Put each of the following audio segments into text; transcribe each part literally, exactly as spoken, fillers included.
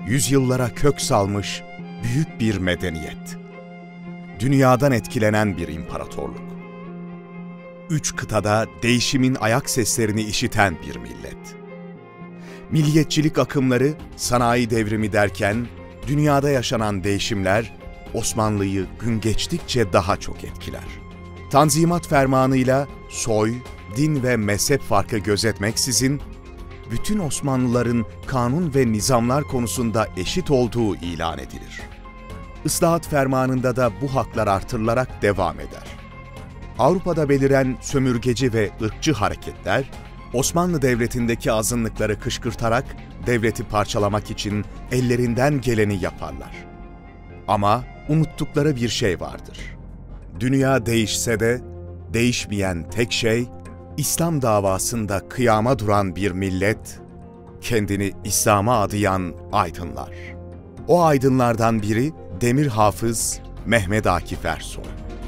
yüzyıllara kök salmış büyük bir medeniyet. Dünyadan etkilenen bir imparatorluk. Üç kıtada değişimin ayak seslerini işiten bir millet. Milliyetçilik akımları, sanayi devrimi derken, dünyada yaşanan değişimler Osmanlı'yı gün geçtikçe daha çok etkiler. Tanzimat fermanıyla soy, din ve mezhep farkı gözetmeksizin, bütün Osmanlıların kanun ve nizamlar konusunda eşit olduğu ilan edilir. Islahat fermanında da bu haklar artırılarak devam eder. Avrupa'da beliren sömürgeci ve ırkçı hareketler, Osmanlı Devleti'ndeki azınlıkları kışkırtarak devleti parçalamak için ellerinden geleni yaparlar. Ama unuttukları bir şey vardır. Dünya değişse de değişmeyen tek şey, İslam davasında kıyama duran bir millet, kendini İslam'a adayan aydınlar. O aydınlardan biri Demir Hafız Mehmet Akif Ersoy.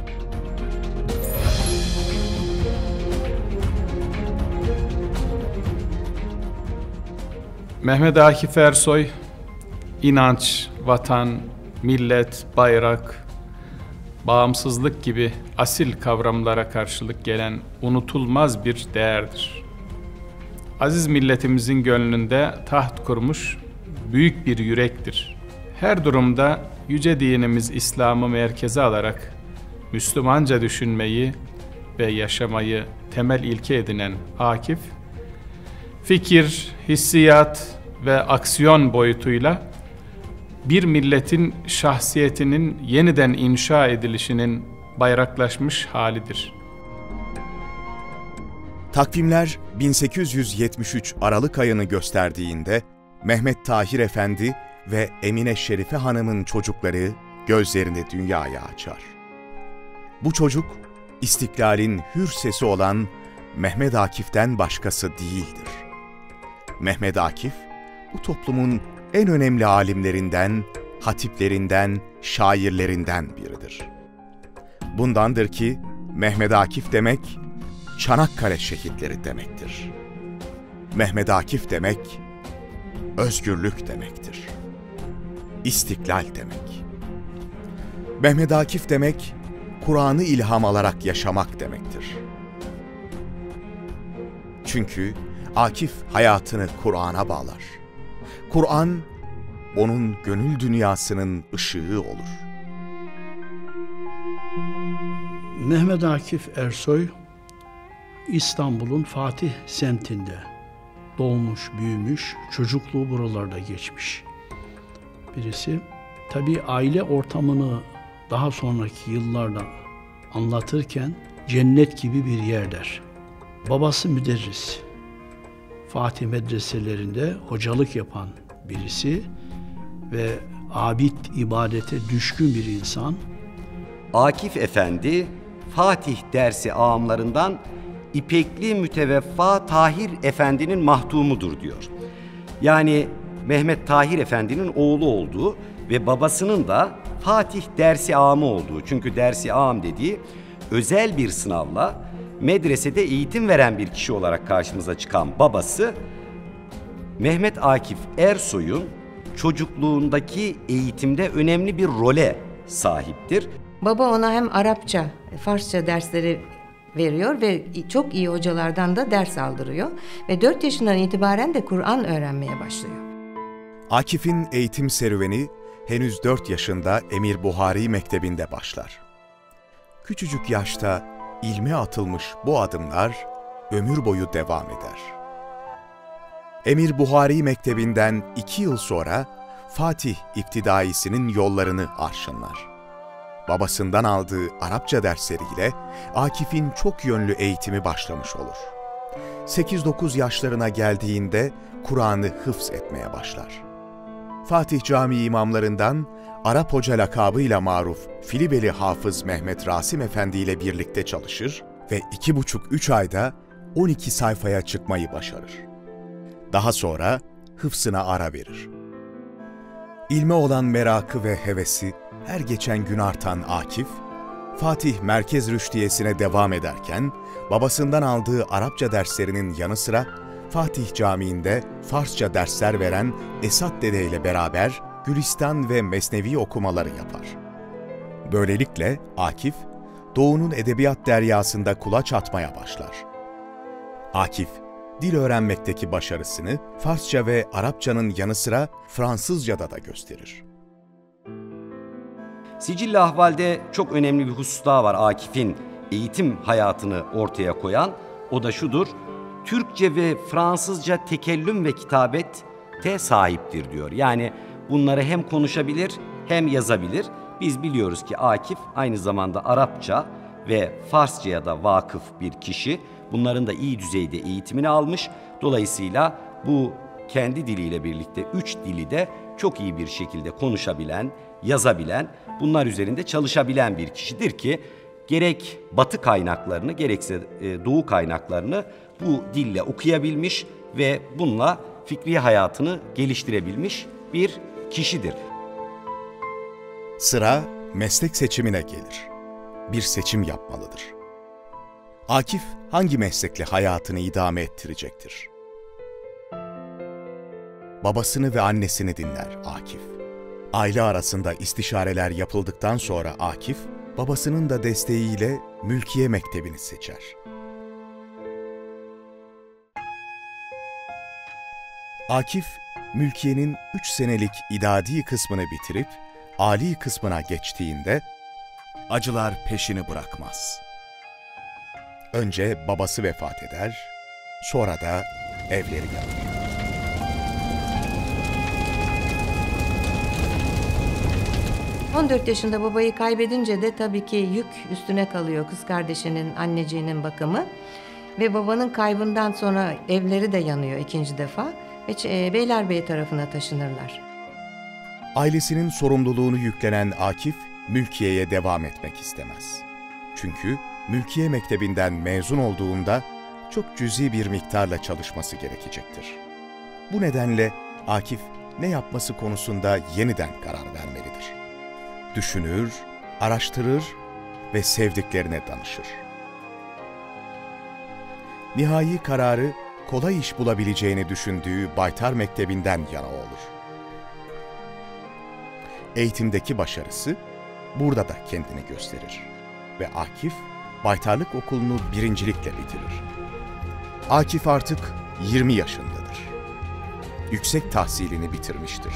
Mehmet Akif Ersoy, inanç, vatan, millet, bayrak, bağımsızlık gibi asil kavramlara karşılık gelen unutulmaz bir değerdir. Aziz milletimizin gönlünde taht kurmuş büyük bir yürektir. Her durumda yüce dinimiz İslam'ı merkeze alarak Müslümanca düşünmeyi ve yaşamayı temel ilke edinen Akif, fikir, hissiyat ve aksiyon boyutuyla bir milletin şahsiyetinin yeniden inşa edilişinin bayraklaşmış halidir. Takvimler bin sekiz yüz yetmiş üç Aralık ayını gösterdiğinde Mehmet Tahir Efendi ve Emine Şerife Hanım'ın çocukları gözlerini dünyaya açar. Bu çocuk, İstiklal'in hür sesi olan Mehmet Akif'ten başkası değildir. Mehmet Akif, bu toplumun en önemli alimlerinden, hatiplerinden, şairlerinden biridir. Bundandır ki Mehmet Akif demek, Çanakkale şehitleri demektir. Mehmet Akif demek, özgürlük demektir. İstiklal demek. Mehmet Akif demek, Kur'an'ı ilham alarak yaşamak demektir. Çünkü Akif hayatını Kur'an'a bağlar. Kur'an, onun gönül dünyasının ışığı olur. Mehmet Akif Ersoy, İstanbul'un Fatih semtinde doğmuş, büyümüş, çocukluğu buralarda geçmiş birisi. Tabii aile ortamını daha sonraki yıllarda anlatırken cennet gibi bir yer der. Babası müderris. Fatih medreselerinde hocalık yapan birisi ve abid, ibadete düşkün bir insan. Akif Efendi, Fatih dersi ağamlarından İpekli Müteveffa Tahir Efendi'nin mahdumudur diyor. Yani Mehmet Tahir Efendi'nin oğlu olduğu ve babasının da Fatih dersi ağamı olduğu. Çünkü dersi ağam dediği özel bir sınavla medresede eğitim veren bir kişi olarak karşımıza çıkan babası Mehmet Akif Ersoy'un çocukluğundaki eğitimde önemli bir role sahiptir. Baba ona hem Arapça, Farsça dersleri veriyor ve çok iyi hocalardan da ders aldırıyor ve dört yaşından itibaren de Kur'an öğrenmeye başlıyor. Akif'in eğitim serüveni henüz dört yaşında Emir Buhari Mektebi'nde başlar. Küçücük yaşta ilme atılmış bu adımlar ömür boyu devam eder. Emir Buhari Mektebi'nden iki yıl sonra Fatih İptidaisi'nin yollarını arşınlar. Babasından aldığı Arapça dersleriyle Akif'in çok yönlü eğitimi başlamış olur. sekiz dokuz yaşlarına geldiğinde Kur'an'ı hıfz etmeye başlar. Fatih Camii imamlarından Arap Hoca lakabıyla maruf Filibeli Hafız Mehmet Rasim Efendi ile birlikte çalışır ve iki buçuk üç ayda on iki sayfaya çıkmayı başarır. Daha sonra hıfzına ara verir. İlme olan merakı ve hevesi her geçen gün artan Akif, Fatih Merkez Rüştiyesi'ne devam ederken babasından aldığı Arapça derslerinin yanı sıra Fatih Camii'nde Farsça dersler veren Esat Dede ile beraber Gülistan ve Mesnevi okumaları yapar. Böylelikle Akif, Doğu'nun edebiyat deryasında kulaç atmaya başlar. Akif, dil öğrenmekteki başarısını Farsça ve Arapçanın yanı sıra Fransızca'da da gösterir. Sicil-i Ahval'de çok önemli bir husus daha var Akif'in eğitim hayatını ortaya koyan. O da şudur: Türkçe ve Fransızca tekellüm ve kitabete sahiptir diyor. Yani bunları hem konuşabilir hem yazabilir. Biz biliyoruz ki Akif aynı zamanda Arapça ve Farsça'ya da vakıf bir kişi. Bunların da iyi düzeyde eğitimini almış. Dolayısıyla bu kendi diliyle birlikte üç dili de çok iyi bir şekilde konuşabilen, yazabilen, bunlar üzerinde çalışabilen bir kişidir ki gerek Batı kaynaklarını gerekse Doğu kaynaklarını bu dille okuyabilmiş ve bununla fikri hayatını geliştirebilmiş bir kişidir. Sıra meslek seçimine gelir. Bir seçim yapmalıdır. Akif hangi meslekle hayatını idame ettirecektir? Babasını ve annesini dinler Akif. Aile arasında istişareler yapıldıktan sonra Akif, babasının da desteğiyle Mülkiye Mektebi'ni seçer. Akif, Mülkiye'nin üç senelik idadi kısmını bitirip âli kısmına geçtiğinde acılar peşini bırakmaz. Önce babası vefat eder, sonra da evleri yanır. on dört yaşında babayı kaybedince de tabii ki yük üstüne kalıyor kız kardeşinin, anneciğinin bakımı. Ve babanın kaybından sonra evleri de yanıyor ikinci defa ve Beylerbeyi tarafına taşınırlar. Ailesinin sorumluluğunu yüklenen Akif, Mülkiye'ye devam etmek istemez. Çünkü Mülkiye Mektebi'nden mezun olduğunda çok cüzi bir miktarla çalışması gerekecektir. Bu nedenle Akif ne yapması konusunda yeniden karar vermelidir. Düşünür, araştırır ve sevdiklerine danışır. Nihai kararı kolay iş bulabileceğini düşündüğü Baytar Mektebi'nden yana olur. Eğitimdeki başarısı burada da kendini gösterir ve Akif Baytarlık Okulu'nu birincilikle bitirir. Akif artık yirmi yaşındadır. Yüksek tahsilini bitirmiştir.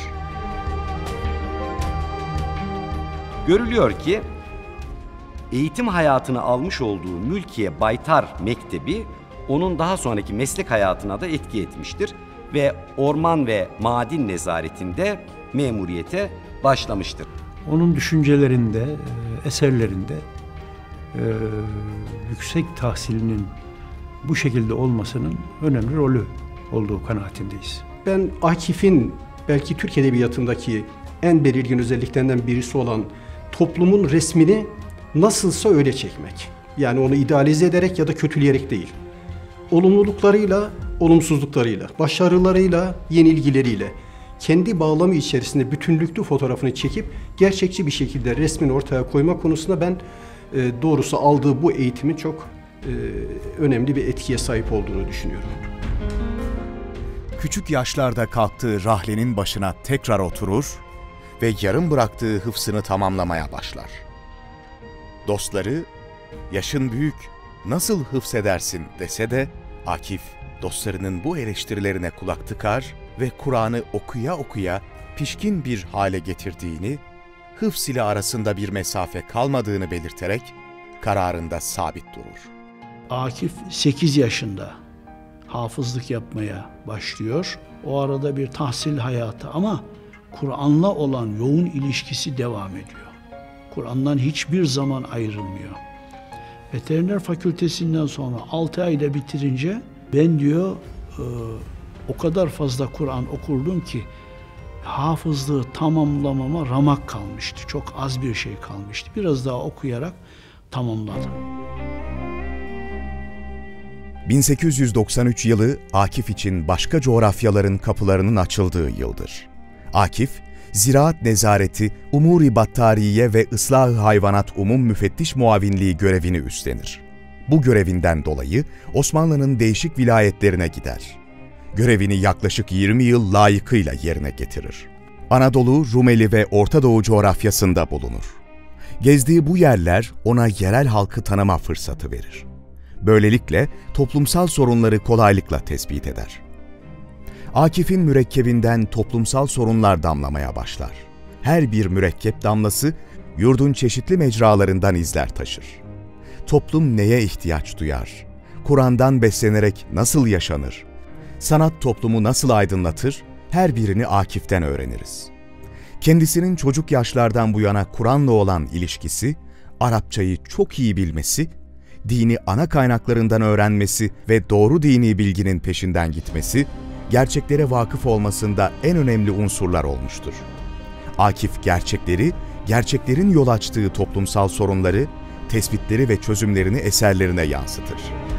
Görülüyor ki eğitim hayatını almış olduğu Mülkiye Baytar Mektebi onun daha sonraki meslek hayatına da etki etmiştir ve orman ve maden nezaretinde memuriyete başlamıştır. Onun düşüncelerinde, eserlerinde e, yüksek tahsilinin bu şekilde olmasının önemli rolü olduğu kanaatindeyiz. Ben Akif'in belki Türk Edebiyatı'ndaki en belirgin özelliklerinden birisi olan toplumun resmini nasılsa öyle çekmek. Yani onu idealize ederek ya da kötüleyerek değil. Olumluluklarıyla, olumsuzluklarıyla, başarılarıyla, yenilgileriyle kendi bağlamı içerisinde bütünlüklü fotoğrafını çekip gerçekçi bir şekilde resmini ortaya koyma konusunda ben e, doğrusu aldığı bu eğitimin çok e, önemli bir etkiye sahip olduğunu düşünüyorum. Küçük yaşlarda kalktığı rahlenin başına tekrar oturur ve yarım bıraktığı hıfzını tamamlamaya başlar. Dostları, yaşın büyük, nasıl hıfzedersin dese de Akif, dostlarının bu eleştirilerine kulak tıkar ve Kur'an'ı okuya okuya pişkin bir hale getirdiğini, hıfz ile arasında bir mesafe kalmadığını belirterek kararında sabit durur. Akif sekiz yaşında hafızlık yapmaya başlıyor. O arada bir tahsil hayatı ama Kur'an'la olan yoğun ilişkisi devam ediyor. Kur'an'dan hiçbir zaman ayrılmıyor. Veteriner fakültesinden sonra altı ayda bitirince ben diyor e, o kadar fazla Kur'an okurdum ki hafızlığı tamamlamama ramak kalmıştı. Çok az bir şey kalmıştı. Biraz daha okuyarak tamamladım. bin sekiz yüz doksan üç yılı Akif için başka coğrafyaların kapılarının açıldığı yıldır. Akif, Ziraat Nezareti, Umur-i Battariye ve Islah-ı Hayvanat Umum Müfettiş Muavinliği görevini üstlenir. Bu görevinden dolayı Osmanlı'nın değişik vilayetlerine gider. görevini yaklaşık yirmi yıl layıkıyla yerine getirir. Anadolu, Rumeli ve Orta Doğu coğrafyasında bulunur. Gezdiği bu yerler ona yerel halkı tanıma fırsatı verir. Böylelikle toplumsal sorunları kolaylıkla tespit eder. Akif'in mürekkebinden toplumsal sorunlar damlamaya başlar. Her bir mürekkep damlası yurdun çeşitli mecralarından izler taşır. Toplum neye ihtiyaç duyar? Kur'an'dan beslenerek nasıl yaşanır? Sanat toplumu nasıl aydınlatır? Her birini Akif'ten öğreniriz. Kendisinin çocuk yaşlardan bu yana Kur'an'la olan ilişkisi, Arapçayı çok iyi bilmesi, dini ana kaynaklarından öğrenmesi ve doğru dini bilginin peşinden gitmesi, gerçeklere vakıf olmasında en önemli unsurlar olmuştur. Akif gerçekleri, gerçeklerin yol açtığı toplumsal sorunları, tespitleri ve çözümlerini eserlerine yansıtır.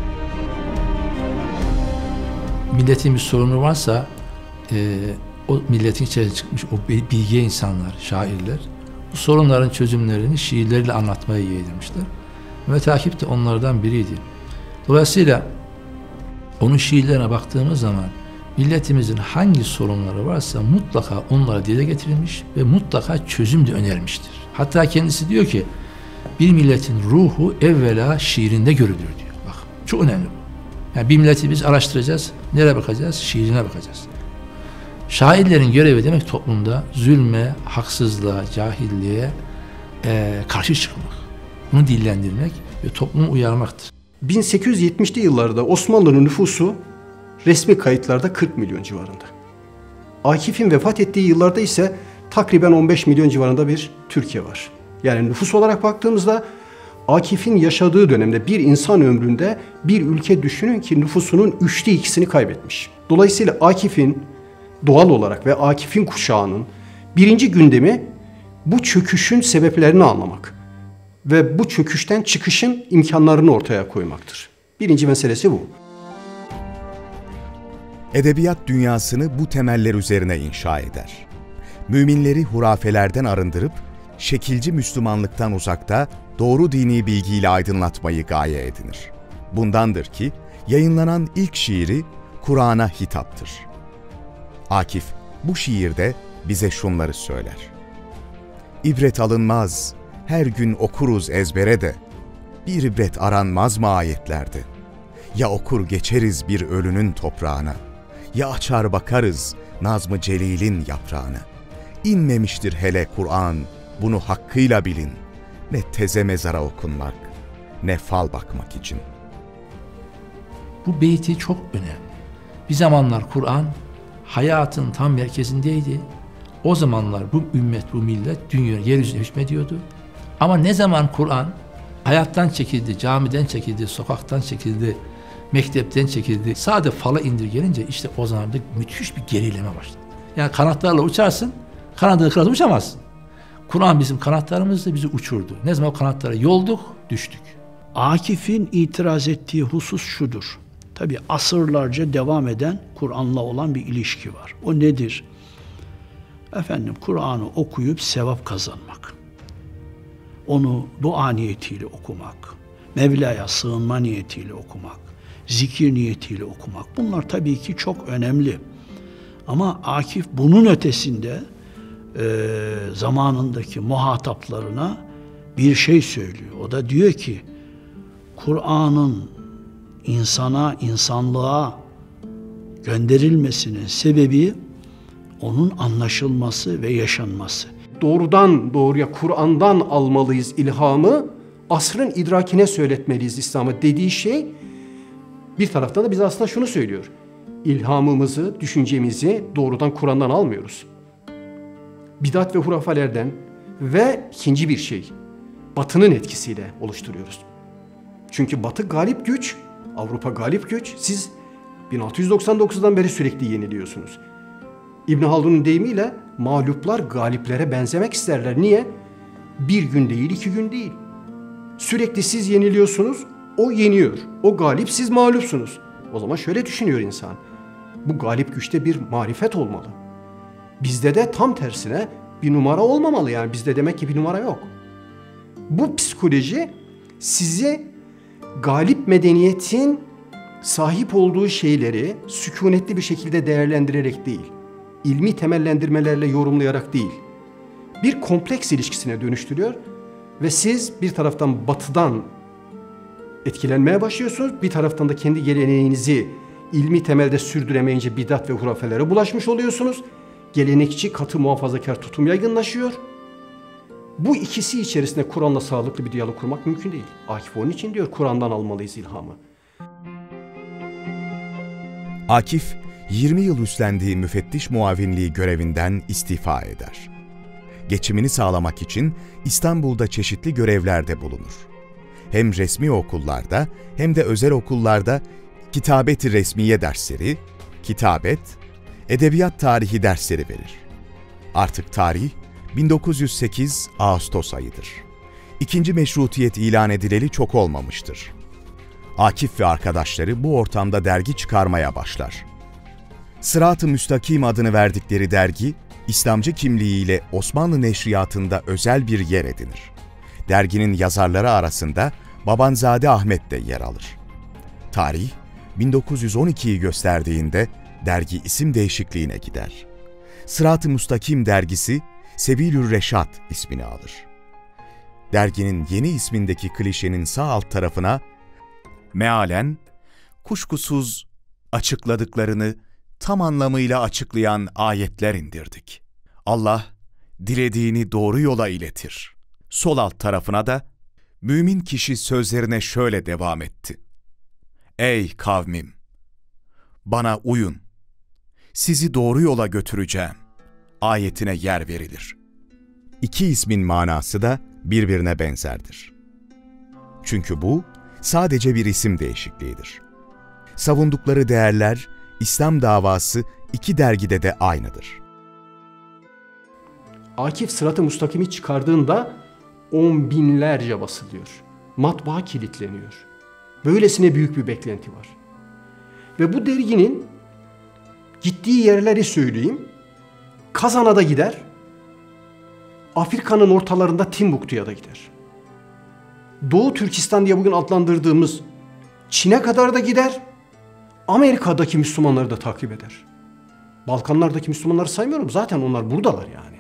Milletin bir sorunu varsa, e, o milletin içerisine çıkmış o bilge insanlar, şairler, bu sorunların çözümlerini şiirleriyle anlatmaya yeğdirmişler. Mehmet Akif de onlardan biriydi. Dolayısıyla onun şiirlerine baktığımız zaman milletimizin hangi sorunları varsa mutlaka onlara dile getirilmiş ve mutlaka çözüm de önermiştir. Hatta kendisi diyor ki, bir milletin ruhu evvela şiirinde görülür diyor. Bak, çok önemli bu. Yani bir milleti biz araştıracağız, nereye bakacağız? Şiirine bakacağız. Şairlerin görevi demek toplumda zulme, haksızlığa, cahilliğe e, karşı çıkmak. Bunu dillendirmek ve toplumu uyarmaktır. bin sekiz yüz yetmişli yıllarda Osmanlı'nın nüfusu resmi kayıtlarda kırk milyon civarında. Akif'in vefat ettiği yıllarda ise takriben on beş milyon civarında bir Türkiye var. Yani nüfus olarak baktığımızda Akif'in yaşadığı dönemde bir insan ömründe bir ülke düşünün ki nüfusunun üçte ikisini kaybetmiş. Dolayısıyla Akif'in doğal olarak ve Akif'in kuşağının birinci gündemi bu çöküşün sebeplerini anlamak ve bu çöküşten çıkışın imkanlarını ortaya koymaktır. Birinci meselesi bu. Edebiyat dünyasını bu temeller üzerine inşa eder. Müminleri hurafelerden arındırıp, şekilci Müslümanlıktan uzakta doğru dini bilgiyle aydınlatmayı gaye edinir. Bundandır ki, yayınlanan ilk şiiri Kur'an'a hitaptır. Akif, bu şiirde bize şunları söyler. İbret alınmaz, her gün okuruz ezbere de, bir ibret aranmaz mı ayetlerde? Ya okur geçeriz bir ölünün toprağına, ya açar bakarız Nazm-ı Celil'in yaprağına. İnmemiştir hele Kur'an, bunu hakkıyla bilin, ne teze mezara okunmak, ne fal bakmak için. Bu beyti çok önemli. Bir zamanlar Kur'an hayatın tam merkezindeydi. O zamanlar bu ümmet, bu millet dünya yeryüzüne hükmediyordu. Ama ne zaman Kur'an hayattan çekildi, camiden çekildi, sokaktan çekildi, mektepten çekildi, sade fala indirgenince işte o zaman da müthiş bir gerileme başladı. Yani kanatlarla uçarsın, kanadını kırarak uçamazsın. Kur'an bizim kanatlarımızla bizi uçurdu. Ne zaman o kanatlara yolduk, düştük. Akif'in itiraz ettiği husus şudur. Tabi asırlarca devam eden Kur'an'la olan bir ilişki var. O nedir? Efendim Kur'an'ı okuyup sevap kazanmak. Onu dua niyetiyle okumak. Mevla'ya sığınma niyetiyle okumak. Zikir niyetiyle okumak. Bunlar tabii ki çok önemli. Ama Akif bunun ötesinde e, zamanındaki muhataplarına bir şey söylüyor. O da diyor ki Kur'an'ın insana, insanlığa gönderilmesinin sebebi onun anlaşılması ve yaşanması. Doğrudan doğruya Kur'an'dan almalıyız ilhamı, asrın idrakine söyletmeliyiz İslam'ı dediği şey, bir taraftan da bize aslında şunu söylüyor. İlhamımızı, düşüncemizi doğrudan Kur'an'dan almıyoruz. Bidat ve hurafelerden ve ikinci bir şey, Batı'nın etkisiyle oluşturuyoruz. Çünkü Batı galip güç, Avrupa galip güç, siz bin altı yüz doksan dokuzdan beri sürekli yeniliyorsunuz. İbn Haldun'un deyimiyle mağluplar galiplere benzemek isterler. Niye? Bir gün değil, iki gün değil. Sürekli siz yeniliyorsunuz, o yeniyor. O galip, siz mağlupsunuz. O zaman şöyle düşünüyor insan. Bu galip güçte bir marifet olmalı. Bizde de tam tersine bir numara olmamalı, yani bizde demek ki bir numara yok. Bu psikoloji sizi galip medeniyetin sahip olduğu şeyleri sükunetli bir şekilde değerlendirerek değil, ilmi temellendirmelerle yorumlayarak değil, bir kompleks ilişkisine dönüştürüyor ve siz bir taraftan batıdan etkilenmeye başlıyorsunuz, bir taraftan da kendi geleneğinizi ilmi temelde sürdüremeyince bidat ve hurafelere bulaşmış oluyorsunuz. Gelenekçi, katı, muhafazakar tutum yaygınlaşıyor. Bu ikisi içerisinde Kur'an'la sağlıklı bir diyalog kurmak mümkün değil. Akif onun için diyor, Kur'an'dan almalıyız ilhamı. Akif, yirmi yıl üstlendiği müfettiş muavinliği görevinden istifa eder. Geçimini sağlamak için İstanbul'da çeşitli görevlerde bulunur. Hem resmi okullarda hem de özel okullarda kitabet-i resmiye dersleri, kitabet, edebiyat tarihi dersleri verir. Artık tarih bin dokuz yüz sekiz Ağustos ayıdır. İkinci meşrutiyet ilan edileli çok olmamıştır. Akif ve arkadaşları bu ortamda dergi çıkarmaya başlar. Sırat-ı Müstakim adını verdikleri dergi, İslamcı kimliğiyle Osmanlı neşriyatında özel bir yer edinir. Derginin yazarları arasında Babanzade Ahmet de yer alır. Tarih, bin dokuz yüz on ikiyi gösterdiğinde dergi isim değişikliğine gider. Sırat-ı Müstakim dergisi Sebilür Reşat ismini alır. Derginin yeni ismindeki klişenin sağ alt tarafına mealen, kuşkusuz açıkladıklarını tam anlamıyla açıklayan ayetler indirdik. Allah dilediğini doğru yola iletir. Sol alt tarafına da mümin kişi sözlerine şöyle devam etti. Ey kavmim! Bana uyun. Sizi doğru yola götüreceğim. Ayetine yer verilir. İki ismin manası da birbirine benzerdir. Çünkü bu sadece bir isim değişikliğidir. Savundukları değerler, İslam davası iki dergide de aynıdır. Akif Sırat-ı Müstakim'i çıkardığında on binlerce basılıyor. Matbaa kilitleniyor. Böylesine büyük bir beklenti var. Ve bu derginin gittiği yerleri söyleyeyim. Kazan'a da gider. Afrika'nın ortalarında Timbuktu'ya da gider. Doğu Türkistan diye bugün adlandırdığımız Çin'e kadar da gider. Amerika'daki Müslümanları da takip eder. Balkanlardaki Müslümanları saymıyorum. Zaten onlar buradalar yani.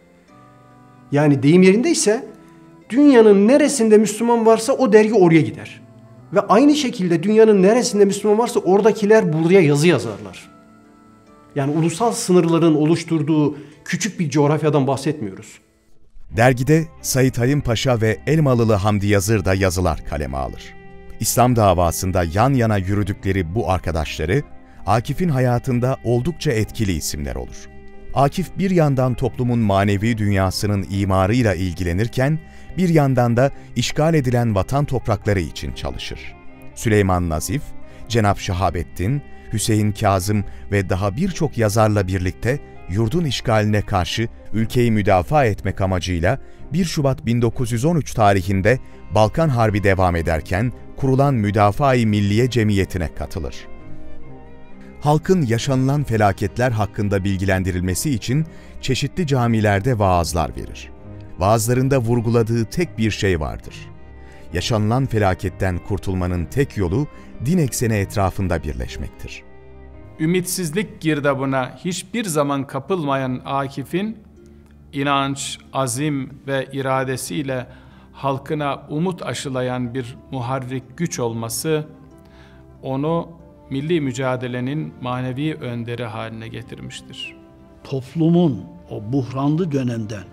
Yani deyim yerindeyse dünyanın neresinde Müslüman varsa o dergi oraya gider. Ve aynı şekilde dünyanın neresinde Müslüman varsa oradakiler buraya yazı yazarlar. Yani ulusal sınırların oluşturduğu küçük bir coğrafyadan bahsetmiyoruz. Dergide Said Hayim Paşa ve Elmalılı Hamdi Yazır da yazılar kaleme alır. İslam davasında yan yana yürüdükleri bu arkadaşları, Akif'in hayatında oldukça etkili isimler olur. Akif bir yandan toplumun manevi dünyasının imarıyla ilgilenirken, bir yandan da işgal edilen vatan toprakları için çalışır. Süleyman Nazif, Cenab Şahabettin, Hüseyin Kazım ve daha birçok yazarla birlikte yurdun işgaline karşı ülkeyi müdafaa etmek amacıyla bir Şubat bin dokuz yüz on üç tarihinde Balkan Harbi devam ederken kurulan Müdafaa-i Milliye Cemiyeti'ne katılır. Halkın yaşanılan felaketler hakkında bilgilendirilmesi için çeşitli camilerde vaazlar verir. Vaazlarında vurguladığı tek bir şey vardır. Yaşanılan felaketten kurtulmanın tek yolu din ekseni etrafında birleşmektir. Ümitsizlik girdabına hiçbir zaman kapılmayan Akif'in inanç, azim ve iradesiyle halkına umut aşılayan bir muharrik güç olması onu milli mücadelenin manevi önderi haline getirmiştir. Toplumun o buhranlı dönemden,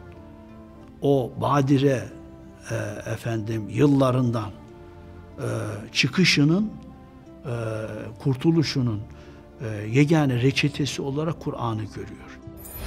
o badire e, efendim yıllarından e, çıkışının, e, kurtuluşunun e, yegane reçetesi olarak Kur'an'ı görüyor.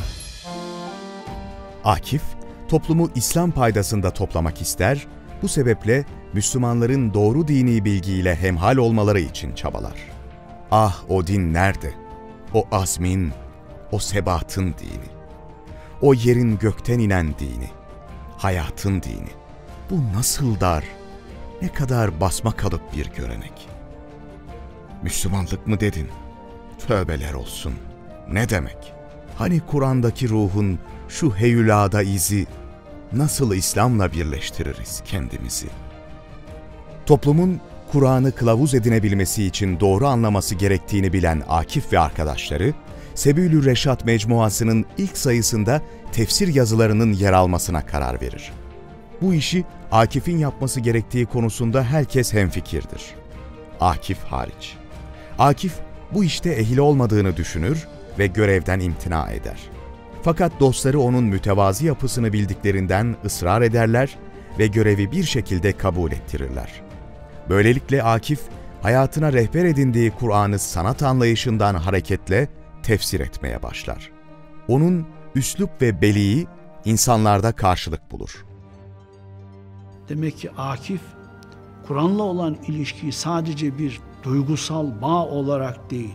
Akif, toplumu İslam paydasında toplamak ister, bu sebeple Müslümanların doğru dini bilgiyle hemhal olmaları için çabalar. Ah o din nerede? O azmin, o sebatın dini. O yerin gökten inen dini. Hayatın dini. Bu nasıl dar, ne kadar basmakalıp bir görenek. Müslümanlık mı dedin? Tövbeler olsun. Ne demek? Hani Kur'an'daki ruhun şu heyulada izi, nasıl İslam'la birleştiririz kendimizi? Toplumun Kur'an'ı kılavuz edinebilmesi için doğru anlaması gerektiğini bilen Akif ve arkadaşları, Sebilü Reşat Mecmuası'nın ilk sayısında tefsir yazılarının yer almasına karar verir. Bu işi Akif'in yapması gerektiği konusunda herkes hemfikirdir. Akif hariç. Akif bu işte ehil olmadığını düşünür ve görevden imtina eder. Fakat dostları onun mütevazi yapısını bildiklerinden ısrar ederler ve görevi bir şekilde kabul ettirirler. Böylelikle Akif, hayatına rehber edindiği Kur'an'ı sanat anlayışından hareketle tefsir etmeye başlar. Onun üslup ve beliği insanlarda karşılık bulur. Demek ki Akif, Kur'an'la olan ilişkiyi sadece bir duygusal bağ olarak değil,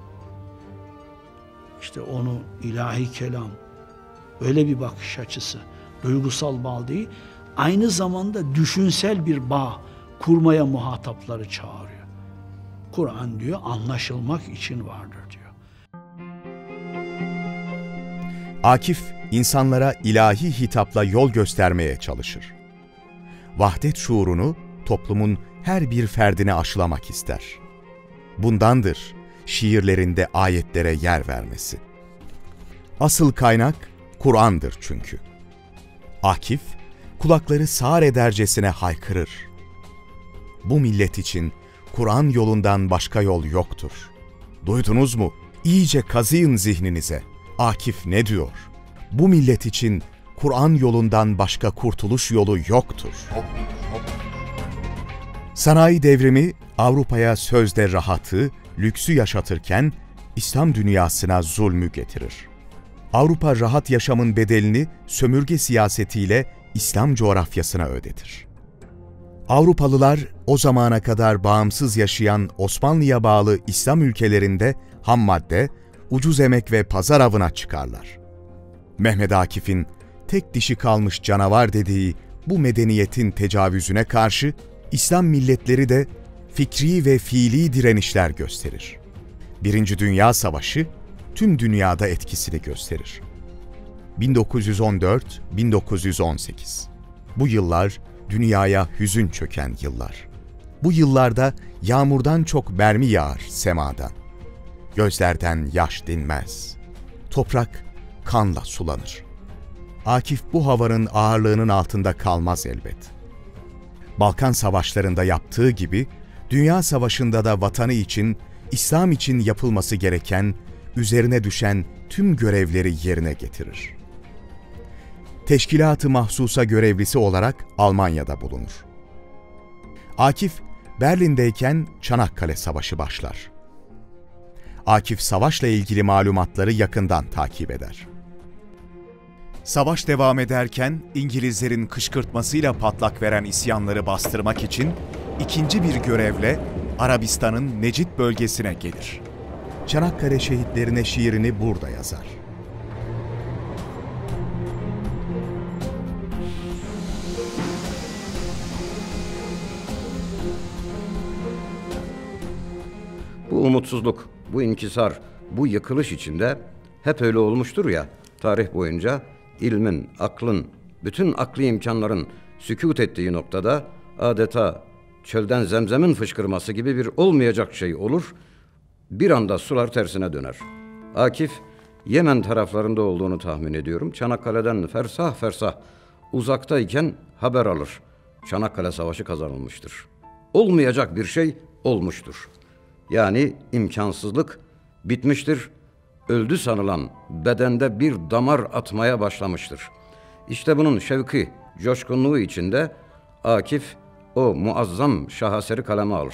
işte onu ilahi kelam, öyle bir bakış açısı, duygusal bağ değil, aynı zamanda düşünsel bir bağ kurmaya muhatapları çağırıyor. Kur'an diyor, anlaşılmak için vardır diyor. Akif, insanlara ilahi hitapla yol göstermeye çalışır. Vahdet şuurunu toplumun her bir ferdine aşılamak ister. Bundandır şiirlerinde ayetlere yer vermesi. Asıl kaynak Kur'an'dır çünkü. Akif, kulakları sağır edercesine haykırır. Bu millet için Kur'an yolundan başka yol yoktur. Duydunuz mu? İyice kazıyın zihninize. Akif ne diyor? Bu millet için Kur'an yolundan başka kurtuluş yolu yoktur. Sanayi devrimi Avrupa'ya sözde rahatı, lüksü yaşatırken İslam dünyasına zulmü getirir. Avrupa rahat yaşamın bedelini sömürge siyasetiyle İslam coğrafyasına ödetir. Avrupalılar o zamana kadar bağımsız yaşayan Osmanlı'ya bağlı İslam ülkelerinde ham madde, ucuz emek ve pazar avına çıkarlar. Mehmet Akif'in tek dişi kalmış canavar dediği bu medeniyetin tecavüzüne karşı İslam milletleri de fikri ve fiili direnişler gösterir. Birinci Dünya Savaşı tüm dünyada etkisini gösterir. bin dokuz yüz on dört - bin dokuz yüz on sekiz. Bu yıllar dünyaya hüzün çöken yıllar. Bu yıllarda yağmurdan çok mermi yağar semadan. Gözlerden yaş dinmez. Toprak kanla sulanır. Akif bu havanın ağırlığının altında kalmaz elbet. Balkan savaşlarında yaptığı gibi, Dünya Savaşı'nda da vatanı için, İslam için yapılması gereken, üzerine düşen tüm görevleri yerine getirir. Teşkilat-ı Mahsusa görevlisi olarak Almanya'da bulunur. Akif, Berlin'deyken Çanakkale Savaşı başlar. Akif, savaşla ilgili malumatları yakından takip eder. Savaş devam ederken İngilizlerin kışkırtmasıyla patlak veren isyanları bastırmak için ikinci bir görevle Arabistan'ın Necid bölgesine gelir. Çanakkale şehitlerine şiirini burada yazar. Bu umutsuzluk, bu inkisar, bu yıkılış içinde hep öyle olmuştur ya, tarih boyunca ilmin, aklın, bütün akli imkanların sükût ettiği noktada adeta çölden zemzemin fışkırması gibi bir olmayacak şey olur, bir anda sular tersine döner. Akif, Yemen taraflarında olduğunu tahmin ediyorum. Çanakkale'den fersah fersah uzaktayken haber alır. Çanakkale Savaşı kazanılmıştır. Olmayacak bir şey olmuştur. Yani imkansızlık bitmiştir. Öldü sanılan bedende bir damar atmaya başlamıştır. İşte bunun şevki, coşkunluğu içinde Akif o muazzam şaheseri kaleme alır.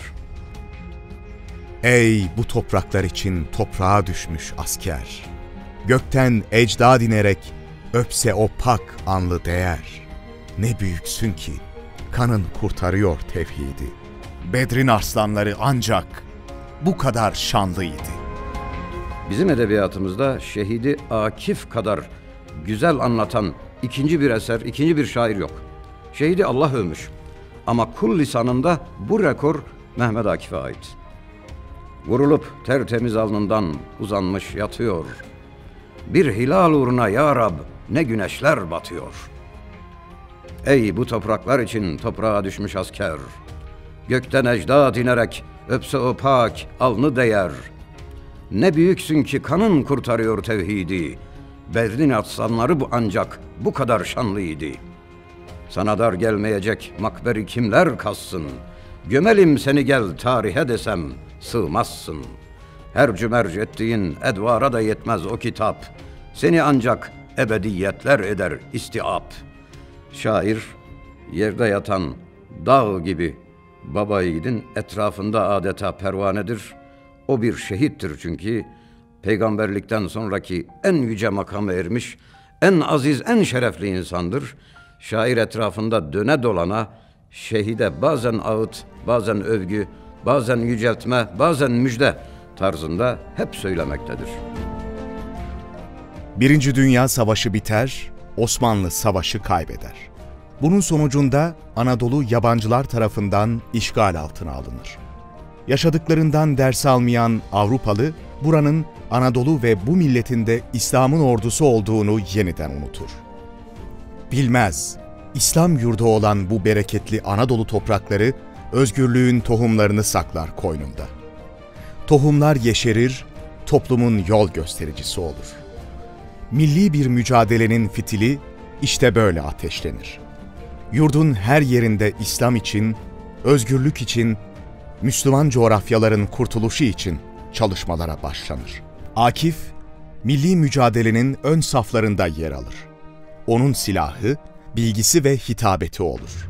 Ey bu topraklar için toprağa düşmüş asker! Gökten ecdad inerek öpse o pak anlı değer. Ne büyüksün ki kanın kurtarıyor tevhidi. Bedrin arslanları ancak bu kadar şanlıydı. Bizim edebiyatımızda şehidi Akif kadar güzel anlatan ikinci bir eser, ikinci bir şair yok. Şehidi Allah övmüş. Ama kul lisanında bu rekor Mehmet Akif'e ait. Vurulup tertemiz alnından uzanmış yatıyor. Bir hilal uğruna ya Rab ne güneşler batıyor. Ey bu topraklar için toprağa düşmüş asker! gökten ecdat inerek öpse o pak alnı değer. Ne büyüksün ki kanın kurtarıyor tevhidi, Bedrin atsanları bu ancak bu kadar şanlıydı. Sana dar gelmeyecek makberi kimler kassın, gömelim seni gel tarihe desem sığmazsın. Her cümerc ettiğin edvara da yetmez o kitap, seni ancak ebediyetler eder istiap. Şair yerde yatan dağ gibi baba yiğidin etrafında adeta pervanedir. O bir şehittir çünkü peygamberlikten sonraki en yüce makama ermiş, en aziz, en şerefli insandır. Şair etrafında döne dolana şehide bazen ağıt, bazen övgü, bazen yüceltme, bazen müjde tarzında hep söylemektedir. Birinci Dünya Savaşı biter, Osmanlı savaşı kaybeder. Bunun sonucunda Anadolu yabancılar tarafından işgal altına alınır. Yaşadıklarından ders almayan Avrupalı, buranın Anadolu ve bu milletinde İslam'ın ordusu olduğunu yeniden unutur. Bilmez, İslam yurdu olan bu bereketli Anadolu toprakları, özgürlüğün tohumlarını saklar koynunda. Tohumlar yeşerir, toplumun yol göstericisi olur. Milli bir mücadelenin fitili işte böyle ateşlenir. Yurdun her yerinde İslam için, özgürlük için, Müslüman coğrafyaların kurtuluşu için çalışmalara başlanır. Akif, milli mücadelenin ön saflarında yer alır. Onun silahı, bilgisi ve hitabeti olur.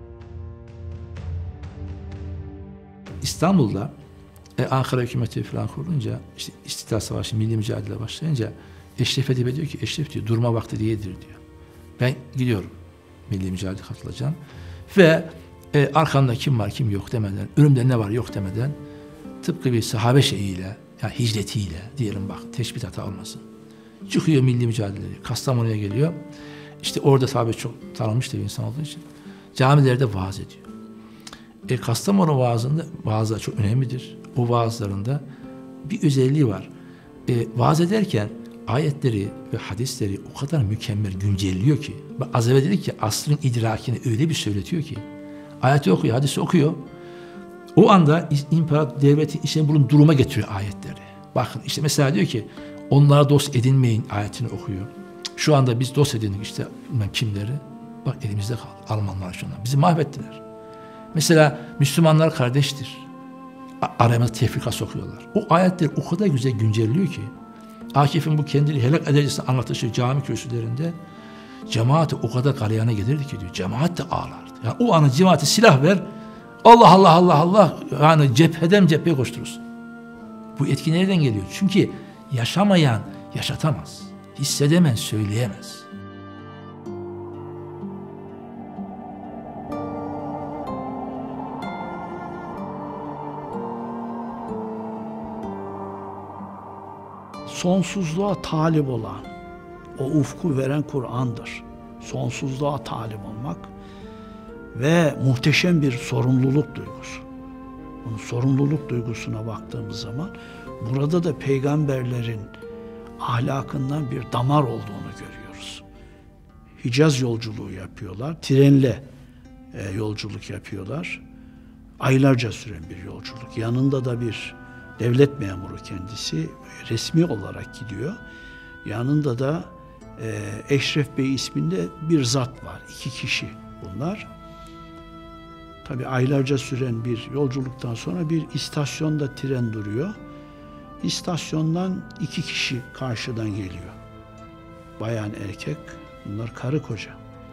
İstanbul'da e, Ankara hükümeti falan kurulunca, işte İstiklal Savaşı, milli mücadele başlayınca Eşref Edip'e diyor ki, Eşref diyor, durma vakti değildir diyor. Ben gidiyorum, milli mücadele katılacağım ve e, arkamda kim var kim yok demeden, önümde ne var yok demeden, tıpkı bir sahabe şeyiyle, yani hicretiyle diyelim, bak teşbih hata olmasın. Çıkıyor milli mücadele, Kastamonu'ya geliyor. İşte orada tabii çok tanınmış da bir insan olduğu için camilerde vaaz ediyor. E, Kastamonu vaazında, vaazlar çok önemlidir. O vaazlarında bir özelliği var. E, vaaz ederken ayetleri ve hadisleri o kadar mükemmel güncelliyor ki, az evvel dedik ki asrın idrakini öyle bir söyletiyor ki, ayeti okuyor, hadisi okuyor. O anda imparator devleti işte bunun duruma getiriyor ayetleri. Bakın işte mesela diyor ki, onlara dost edinmeyin ayetini okuyor. Şu anda biz dost edindik işte bilmem kimleri. Bak elimizde kaldı. Almanlar şunlar. Bizi mahvettiler. Mesela Müslümanlar kardeştir. Aramızda tefrika sokuyorlar. O ayetler o kadar güzel güncelliyor ki, Akif'in bu kendini helak edercesine anlatışı cami kürsülerinde cemaati o kadar galeyana gelirdi ki diyor. Cemaat de ağlardı. Yani o anı cemaate silah ver. Allah Allah Allah Allah. Yani cepheden cepheye koşturursun. Bu etki nereden geliyor? Çünkü yaşamayan yaşatamaz. Hissedemez, söyleyemez. Sonsuzluğa talip olan, o ufku veren Kur'an'dır. Sonsuzluğa talip olmak ve muhteşem bir sorumluluk duygusu. Bunun sorumluluk duygusuna baktığımız zaman burada da peygamberlerin ahlakından bir damar olduğunu görüyoruz. Hicaz yolculuğu yapıyorlar, trenle e, yolculuk yapıyorlar. Aylarca süren bir yolculuk. Yanında da bir devlet memuru kendisi, resmi olarak gidiyor. Yanında da e, Eşref Bey isminde bir zat var. İki kişi bunlar. Tabii aylarca süren bir yolculuktan sonra bir istasyonda tren duruyor. İstasyondan iki kişi karşıdan geliyor. Bayan erkek, bunlar karı koca.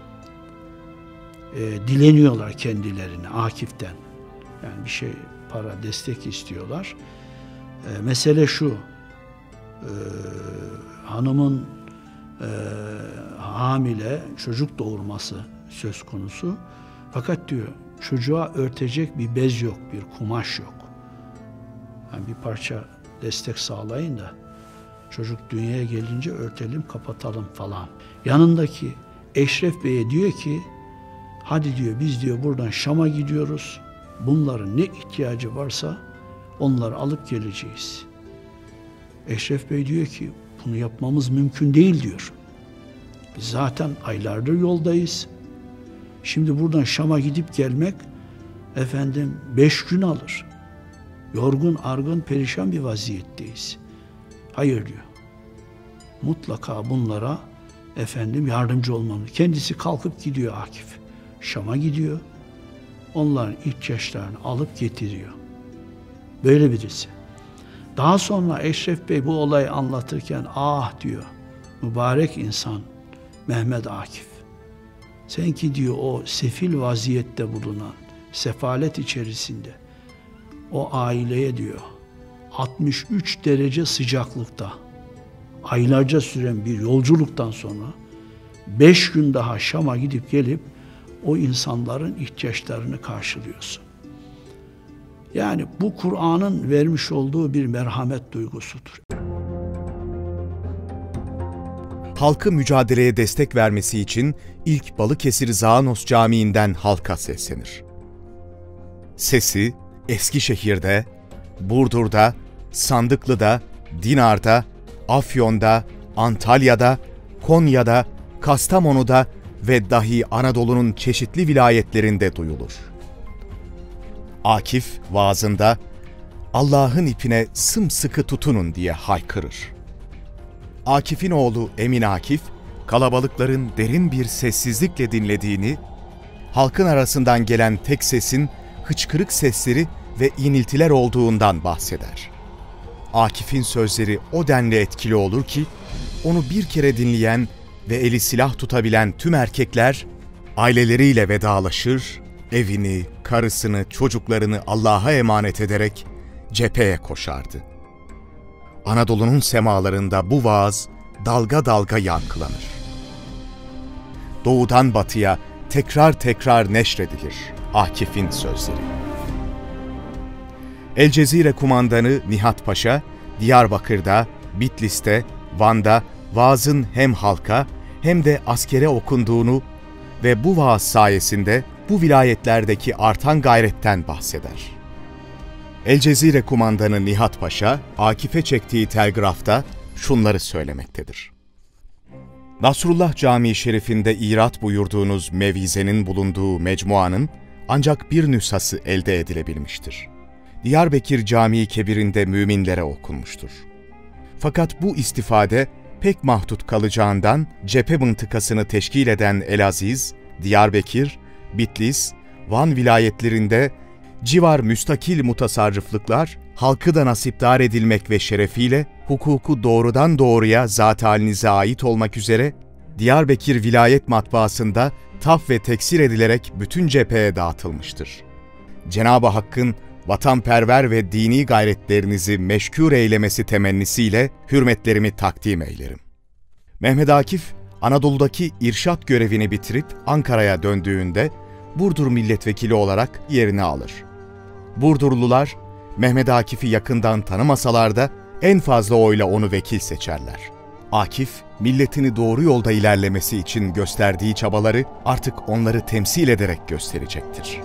E, dileniyorlar kendilerini Akif'ten. Yani bir şey, para, destek istiyorlar. E, mesele şu, e, hanımın e, hamile, çocuk doğurması söz konusu. Fakat diyor, çocuğa örtecek bir bez yok, bir kumaş yok. Yani bir parça destek sağlayın da çocuk dünyaya gelince örtelim, kapatalım falan. Yanındaki Eşref Bey'e diyor ki, hadi diyor biz diyor buradan Şam'a gidiyoruz. Bunların ne ihtiyacı varsa onları alıp geleceğiz. Eşref Bey diyor ki bunu yapmamız mümkün değil diyor. Biz zaten aylardır yoldayız. Şimdi buradan Şam'a gidip gelmek efendim beş gün alır. Yorgun, argın, perişan bir vaziyetteyiz. Hayır diyor. Mutlaka bunlara efendim yardımcı olmamız. Kendisi kalkıp gidiyor Akif. Şam'a gidiyor. Onların ihtiyaçlarını alıp getiriyor. Böyle birisi. Daha sonra Eşref Bey bu olayı anlatırken ah diyor. Mübarek insan Mehmet Akif. Sen ki diyor o sefil vaziyette bulunan, sefalet içerisinde o aileye diyor altmış üç derece sıcaklıkta aylarca süren bir yolculuktan sonra beş gün daha Şam'a gidip gelip o insanların ihtiyaçlarını karşılıyorsun. Yani bu Kur'an'ın vermiş olduğu bir merhamet duygusudur. Halkı mücadeleye destek vermesi için ilk Balıkesir Zaanos Camii'nden halka seslenir. Sesi Eskişehir'de, Burdur'da, Sandıklı'da, Dinar'da, Afyon'da, Antalya'da, Konya'da, Kastamonu'da ve dahi Anadolu'nun çeşitli vilayetlerinde duyulur. Akif vaazında Allah'ın ipine sımsıkı tutunun diye haykırır. Akif'in oğlu Emin Akif, kalabalıkların derin bir sessizlikle dinlediğini, halkın arasından gelen tek sesin hıçkırık sesleri ve iniltiler olduğundan bahseder. Akif'in sözleri o denli etkili olur ki, onu bir kere dinleyen ve eli silah tutabilen tüm erkekler, aileleriyle vedalaşır, evini, karısını, çocuklarını Allah'a emanet ederek cepheye koşardı. Anadolu'nun semalarında bu vaaz dalga dalga yankılanır. Doğudan batıya tekrar tekrar neşredilir Akif'in sözleri. El Cezire kumandanı Nihat Paşa, Diyarbakır'da, Bitlis'te, Van'da vaazın hem halka hem de askere okunduğunu ve bu vaaz sayesinde bu vilayetlerdeki artan gayretten bahseder. El Cezire kumandanı Nihat Paşa, Akif'e çektiği telgrafta şunları söylemektedir. Nasrullah Camii Şerif'inde irat buyurduğunuz mevizenin bulunduğu mecmuanın ancak bir nüshası elde edilebilmiştir. Diyarbakır Camii Kebir'inde müminlere okunmuştur. Fakat bu istifade pek mahdut kalacağından cephe mıntıkasını teşkil eden Elaziz, Diyarbakır, Bitlis, Van vilayetlerinde civar müstakil mutasarrıflıklar, halkı da nasipdar edilmek ve şerefiyle hukuku doğrudan doğruya zat halinize ait olmak üzere Diyarbakır Vilayet Matbaası'nda taf ve teksir edilerek bütün cepheye dağıtılmıştır. Cenab-ı Hakk'ın vatanperver ve dini gayretlerinizi meşgul eylemesi temennisiyle hürmetlerimi takdim eylerim. Mehmet Akif, Anadolu'daki irşat görevini bitirip Ankara'ya döndüğünde Burdur milletvekili olarak yerini alır. Burdurlular, Mehmet Akif'i yakından tanımasalar da en fazla oyla onu vekil seçerler. Akif, milletini doğru yolda ilerlemesi için gösterdiği çabaları artık onları temsil ederek gösterecektir.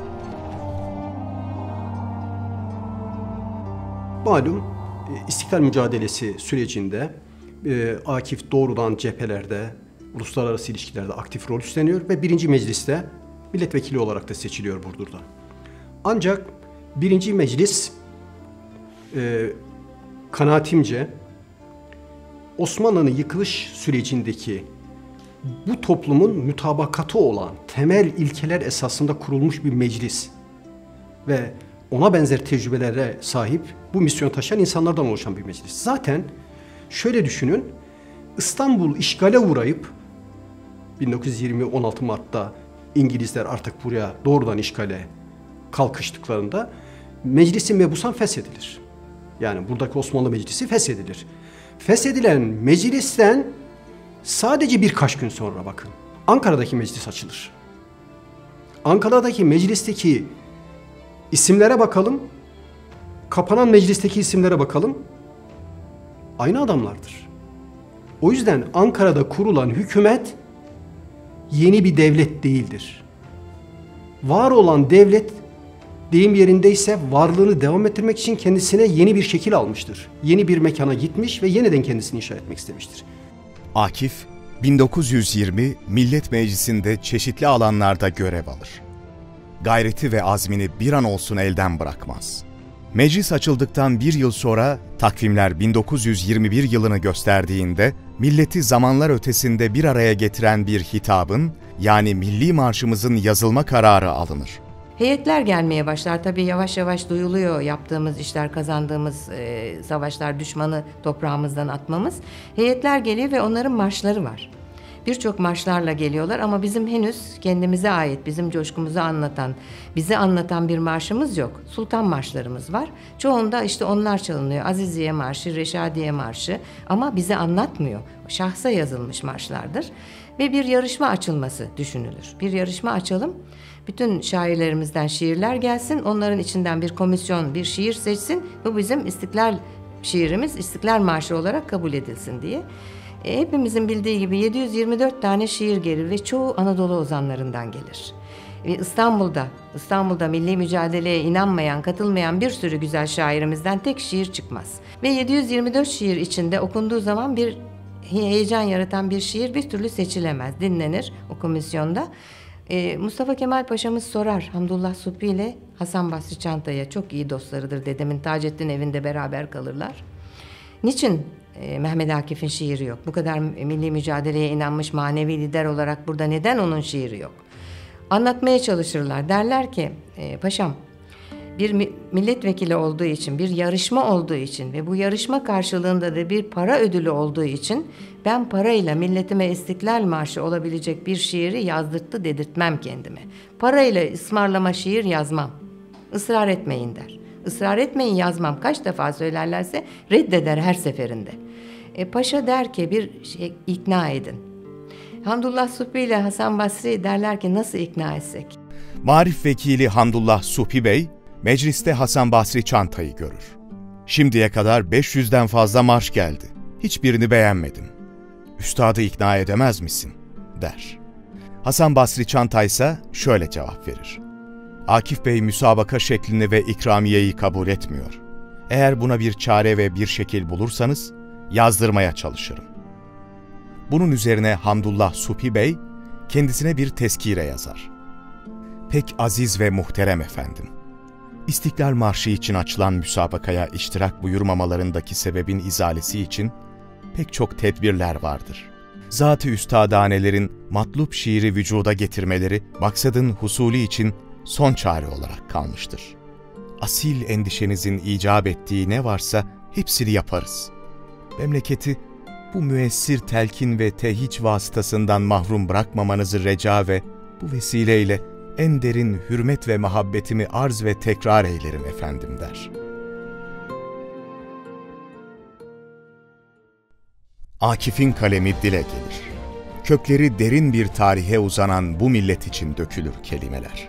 Malum İstiklal mücadelesi sürecinde e, Akif doğrudan cephelerde, uluslararası ilişkilerde aktif rol üstleniyor ve birinci mecliste milletvekili olarak da seçiliyor Burdur'da. Ancak birinci meclis e, kanaatimce Osmanlı'nın yıkılış sürecindeki bu toplumun mütabakatı olan temel ilkeler esasında kurulmuş bir meclis ve ona benzer tecrübelere sahip bu misyon taşıyan insanlardan oluşan bir meclis. Zaten şöyle düşünün, İstanbul işgale uğrayıp bin dokuz yüz yirmi on altı Mart'ta İngilizler artık buraya doğrudan işgale kalkıştıklarında meclisi mebusan feshedilir. Yani buradaki Osmanlı Meclisi feshedilir. Feshedilen meclisten sadece birkaç gün sonra bakın Ankara'daki meclis açılır. Ankara'daki meclisteki isimlere bakalım, kapanan meclisteki isimlere bakalım, aynı adamlardır. O yüzden Ankara'da kurulan hükümet yeni bir devlet değildir. Var olan devlet, deyim yerindeyse varlığını devam ettirmek için kendisine yeni bir şekil almıştır. Yeni bir mekana gitmiş ve yeniden kendisini inşa etmek istemiştir. Akif, bin dokuz yüz yirmi Millet Meclisi'nde çeşitli alanlarda görev alır. gayreti ve azmini bir an olsun elden bırakmaz. Meclis açıldıktan bir yıl sonra takvimler bin dokuz yüz yirmi bir yılını gösterdiğinde milleti zamanlar ötesinde bir araya getiren bir hitabın, yani Milli Marşımızın yazılma kararı alınır. Heyetler gelmeye başlar. Tabii yavaş yavaş duyuluyor yaptığımız işler, kazandığımız e, savaşlar, düşmanı toprağımızdan atmamız. Heyetler geliyor ve onların marşları var. Birçok marşlarla geliyorlar ama bizim henüz kendimize ait, bizim coşkumuzu anlatan, bizi anlatan bir marşımız yok. Sultan marşlarımız var. Çoğunda işte onlar çalınıyor. Aziziye Marşı, Reşadiye Marşı, ama bizi anlatmıyor. Şahsa yazılmış marşlardır. Ve bir yarışma açılması düşünülür. Bir yarışma açalım. Bütün şairlerimizden şiirler gelsin. Onların içinden bir komisyon bir şiir seçsin. Bu bizim İstiklal şiirimiz, İstiklal Marşı olarak kabul edilsin diye. E, hepimizin bildiği gibi yedi yüz yirmi dört tane şiir gelir ve çoğu Anadolu ozanlarından gelir. Ve İstanbul'da, İstanbul'da milli mücadeleye inanmayan, katılmayan bir sürü güzel şairimizden tek şiir çıkmaz. Ve yedi yüz yirmi dört şiir içinde okunduğu zaman bir heyecan yaratan bir şiir bir türlü seçilemez, dinlenir o komisyonda. Ee, Mustafa Kemal Paşa'mız sorar Hamdullah Subhi ile Hasan Basri Çantay'a, çok iyi dostlarıdır dedemin, Taceddin evinde beraber kalırlar. Niçin e, Mehmet Akif'in şiiri yok? Bu kadar milli mücadeleye inanmış manevi lider olarak burada neden onun şiiri yok? Anlatmaya çalışırlar. Derler ki e, paşam, bir milletvekili olduğu için, bir yarışma olduğu için ve bu yarışma karşılığında da bir para ödülü olduğu için ben parayla milletime İstiklal Marşı olabilecek bir şiiri yazdırttı dedirtmem kendime. Parayla ısmarlama şiir yazmam. Israr etmeyin der. Israr etmeyin yazmam. Kaç defa söylerlerse reddeder her seferinde. E, paşa der ki bir şey ikna edin. Hamdullah Subhi ile Hasan Basri derler ki nasıl ikna etsek? Marif Vekili Hamdullah Subhi Bey, mecliste Hasan Basri Çantay'ı görür. Şimdiye kadar beş yüzden fazla marş geldi. Hiçbirini beğenmedim. Üstadı ikna edemez misin? Der. Hasan Basri Çantay ise şöyle cevap verir. Akif Bey müsabaka şeklini ve ikramiyeyi kabul etmiyor. Eğer buna bir çare ve bir şekil bulursanız yazdırmaya çalışırım. Bunun üzerine Hamdullah Subhi Bey kendisine bir tezkire yazar. Pek aziz ve muhterem efendim, İstiklal Marşı için açılan müsabakaya iştirak buyurmamalarındaki sebebin izalesi için pek çok tedbirler vardır. Zat-ı üstadanelerin matlup şiiri vücuda getirmeleri maksadın husulü için son çare olarak kalmıştır. Asil endişenizin icap ettiği ne varsa hepsini yaparız. Memleketi bu müessir telkin ve tehic vasıtasından mahrum bırakmamanızı reca ve bu vesileyle en derin hürmet ve muhabbetimi arz ve tekrar eylerim efendim der. Akif'in kalemi dile gelir. Kökleri derin bir tarihe uzanan bu millet için dökülür kelimeler.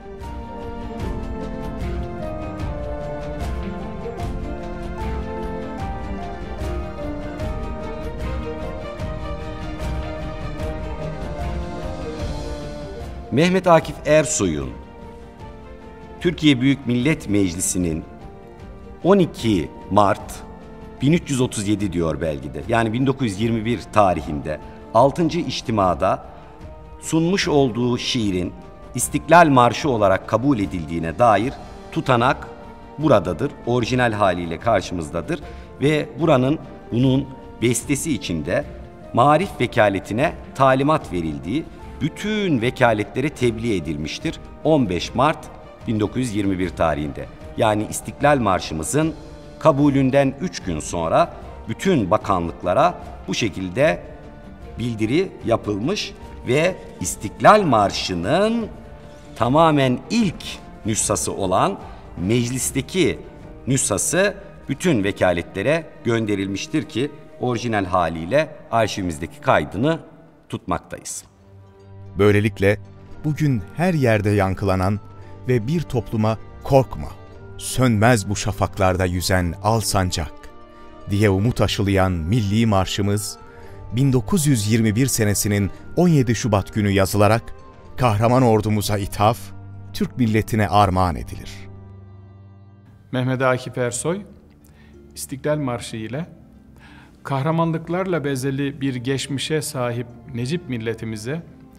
Mehmet Akif Ersoy'un Türkiye Büyük Millet Meclisi'nin on iki Mart bin üç yüz otuz yedi diyor belgede, yani bin dokuz yüz yirmi bir tarihinde altıncı içtimada sunmuş olduğu şiirin İstiklal Marşı olarak kabul edildiğine dair tutanak buradadır. Orijinal haliyle karşımızdadır ve buranın bunun bestesi içinde Marif Vekaletine talimat verildiği, bütün vekaletlere tebliğ edilmiştir on beş Mart bin dokuz yüz yirmi bir tarihinde. Yani İstiklal Marşımızın kabulünden üç gün sonra bütün bakanlıklara bu şekilde bildiri yapılmış ve İstiklal Marşı'nın tamamen ilk nüshası olan meclisteki nüshası bütün vekaletlere gönderilmiştir ki orijinal haliyle arşivimizdeki kaydını tutmaktayız. Böylelikle bugün her yerde yankılanan ve bir topluma korkma, sönmez bu şafaklarda yüzen al sancak diye umut aşılayan milli marşımız bin dokuz yüz yirmi bir senesinin on yedi Şubat günü yazılarak kahraman ordumuza ithaf, Türk milletine armağan edilir. Mehmet Akif Ersoy, İstiklal Marşı ile kahramanlıklarla bezeli bir geçmişe sahip Necip milletimize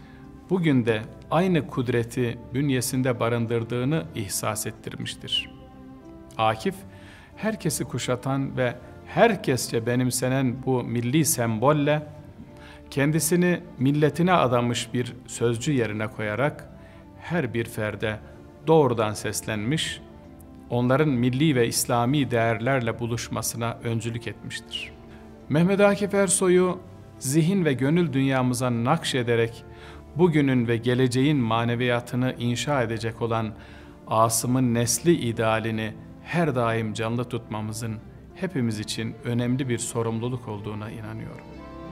bugün de aynı kudreti bünyesinde barındırdığını ihsas ettirmiştir. Akif, herkesi kuşatan ve herkesçe benimsenen bu milli sembolle kendisini milletine adamış bir sözcü yerine koyarak her bir ferde doğrudan seslenmiş, onların milli ve İslami değerlerle buluşmasına öncülük etmiştir. Mehmet Akif Ersoy'u zihin ve gönül dünyamıza nakşederek bugünün ve geleceğin maneviyatını inşa edecek olan Asım'ın nesli idealini her daim canlı tutmamızın hepimiz için önemli bir sorumluluk olduğuna inanıyorum.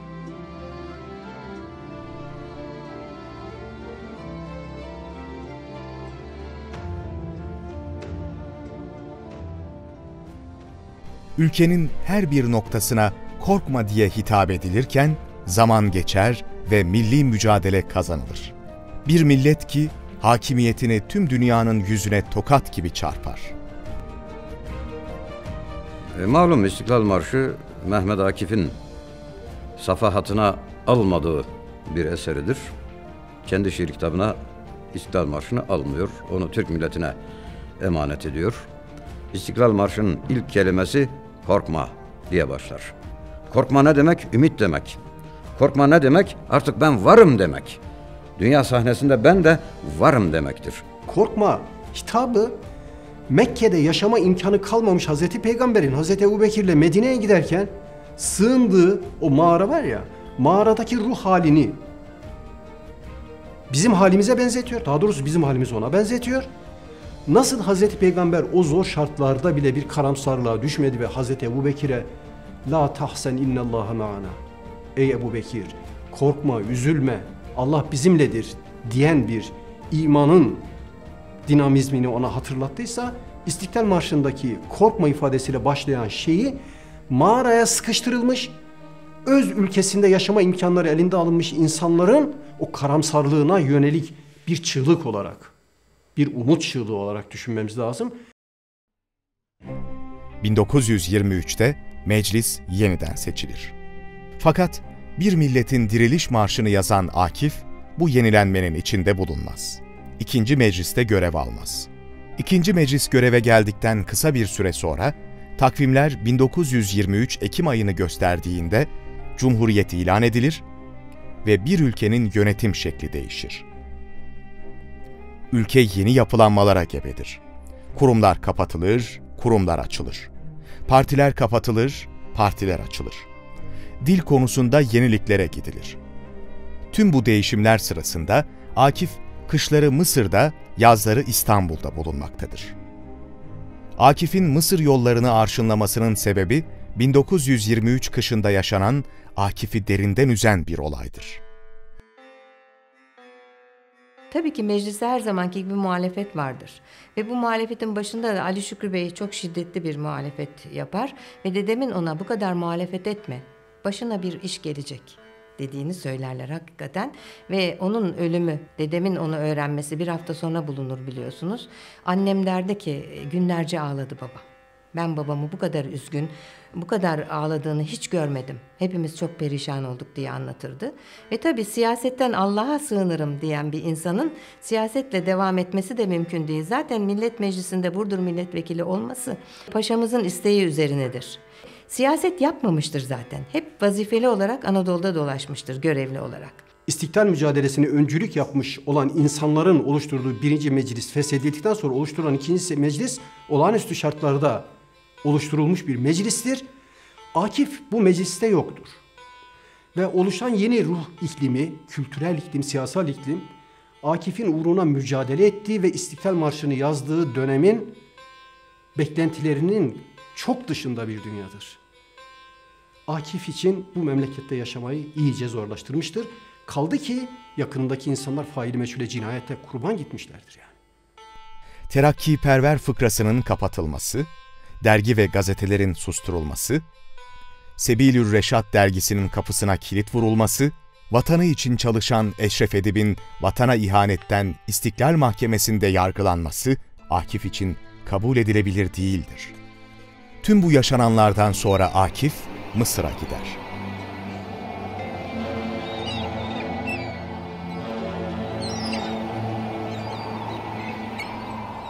Ülkenin her bir noktasına korkma diye hitap edilirken zaman geçer ve milli mücadele kazanılır. Bir millet ki hakimiyetini tüm dünyanın yüzüne tokat gibi çarpar. E, malum İstiklal Marşı Mehmet Akif'in safahatına almadığı bir eseridir. Kendi şiir kitabına İstiklal Marşı'nı almıyor, onu Türk milletine emanet ediyor. İstiklal Marşı'nın ilk kelimesi korkma diye başlar. Korkma ne demek? Ümit demek. Korkma ne demek? Artık ben varım demek. Dünya sahnesinde ben de varım demektir. Korkma hitabı Mekke'de yaşama imkanı kalmamış Hazreti Peygamber'in Hazreti Ebubekir'le Medine'ye giderken sığındığı o mağara var ya, mağaradaki ruh halini bizim halimize benzetiyor. Daha doğrusu bizim halimizi ona benzetiyor. Nasıl Hazreti Peygamber o zor şartlarda bile bir karamsarlığa düşmedi ve Hazreti Ebubekir'e La tahsen innallaha ma'ana. Ey Ebubekir, korkma, üzülme, Allah bizimledir diyen bir imanın dinamizmini ona hatırlattıysa, İstiklal Marşı'ndaki korkma ifadesiyle başlayan şeyi mağaraya sıkıştırılmış, öz ülkesinde yaşama imkanları elinde alınmış insanların o karamsarlığına yönelik bir çığlık olarak, bir umut çığlığı olarak düşünmemiz lazım. bin dokuz yüz yirmi üçte meclis yeniden seçilir. Fakat bir milletin diriliş marşını yazan Akif, bu yenilenmenin içinde bulunmaz. İkinci mecliste görev almaz. İkinci meclis göreve geldikten kısa bir süre sonra, takvimler bin dokuz yüz yirmi üç Ekim ayını gösterdiğinde Cumhuriyet ilan edilir ve bir ülkenin yönetim şekli değişir. Ülke yeni yapılanmalara gebedir. Kurumlar kapatılır, kurumlar açılır. Partiler kapatılır, partiler açılır. Dil konusunda yeniliklere gidilir. Tüm bu değişimler sırasında Akif, kışları Mısır'da, yazları İstanbul'da bulunmaktadır. Akif'in Mısır yollarını arşınlamasının sebebi, bin dokuz yüz yirmi üç kışında yaşanan, Akif'i derinden üzen bir olaydır. Tabii ki mecliste her zamanki gibi muhalefet vardır. Ve bu muhalefetin başında da Ali Şükrü Bey çok şiddetli bir muhalefet yapar. Ve dedemin ona bu kadar muhalefet etme, başına bir iş gelecek dediğini söylerler hakikaten. Ve onun ölümü, dedemin onu öğrenmesi bir hafta sonra bulunur biliyorsunuz. Annem derdi ki günlerce ağladı baba. Ben babamı bu kadar üzgün, bu kadar ağladığını hiç görmedim. Hepimiz çok perişan olduk diye anlatırdı. Ve tabii siyasetten Allah'a sığınırım diyen bir insanın siyasetle devam etmesi de mümkün değil. Zaten Millet Meclisi'nde Burdur milletvekili olması paşamızın isteği üzerinedir. Siyaset yapmamıştır zaten. Hep vazifeli olarak Anadolu'da dolaşmıştır, görevli olarak. İstiklal mücadelesine öncülük yapmış olan insanların oluşturduğu birinci meclis feshedildikten sonra oluşturulan ikinci meclis olağanüstü şartlarda oluşturulmuş bir meclistir. Akif bu mecliste yoktur. Ve oluşan yeni ruh iklimi, kültürel iklim, siyasal iklim, Akif'in uğruna mücadele ettiği ve İstiklal Marşı'nı yazdığı dönemin beklentilerinin çok dışında bir dünyadır. Akif için bu memlekette yaşamayı iyice zorlaştırmıştır. Kaldı ki yakınındaki insanlar faili meçhule cinayette kurban gitmişlerdir yani. Terakkiperver fıkrasının kapatılması, dergi ve gazetelerin susturulması, Sebilür Reşat dergisinin kapısına kilit vurulması, vatanı için çalışan Eşref Edip'in vatana ihanetten İstiklal Mahkemesi'nde yargılanması Akif için kabul edilebilir değildir. Tüm bu yaşananlardan sonra Akif Mısır'a gider. 。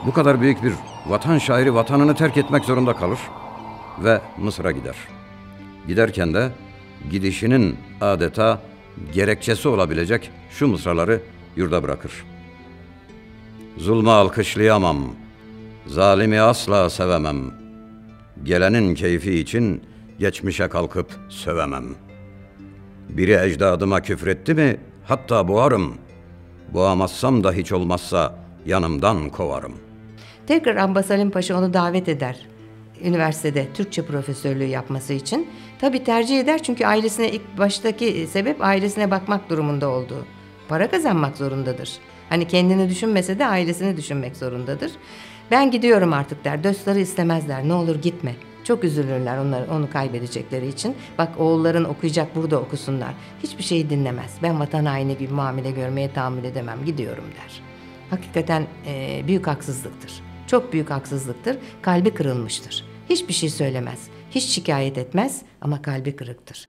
Bu kadar büyük bir vatan şairi vatanını terk etmek zorunda kalır ve Mısır'a gider. Giderken de gidişinin adeta gerekçesi olabilecek şu mısraları yurda bırakır. Zulmü alkışlayamam, zalimi asla sevemem. Gelenin keyfi için geçmişe kalkıp sövemem. Biri ecdadıma küfretti mi hatta boğarım. Boğamazsam da hiç olmazsa yanımdan kovarım. Tekrar Abbas Halim Paşa onu davet eder. Üniversitede Türkçe profesörlüğü yapması için. Tabii tercih eder çünkü ailesine ilk baştaki sebep ailesine bakmak durumunda olduğu. Para kazanmak zorundadır. Hani kendini düşünmese de ailesini düşünmek zorundadır. Ben gidiyorum artık der. Dostları istemezler. Ne olur gitme. Çok üzülürler onlar, onu kaybedecekleri için. Bak oğulların okuyacak, burada okusunlar. Hiçbir şeyi dinlemez. Ben vatan haini gibi muamele görmeye tahammül edemem. Gidiyorum der. Hakikaten e, büyük haksızlıktır. Çok büyük haksızlıktır. Kalbi kırılmıştır. Hiçbir şey söylemez. Hiç şikayet etmez ama kalbi kırıktır.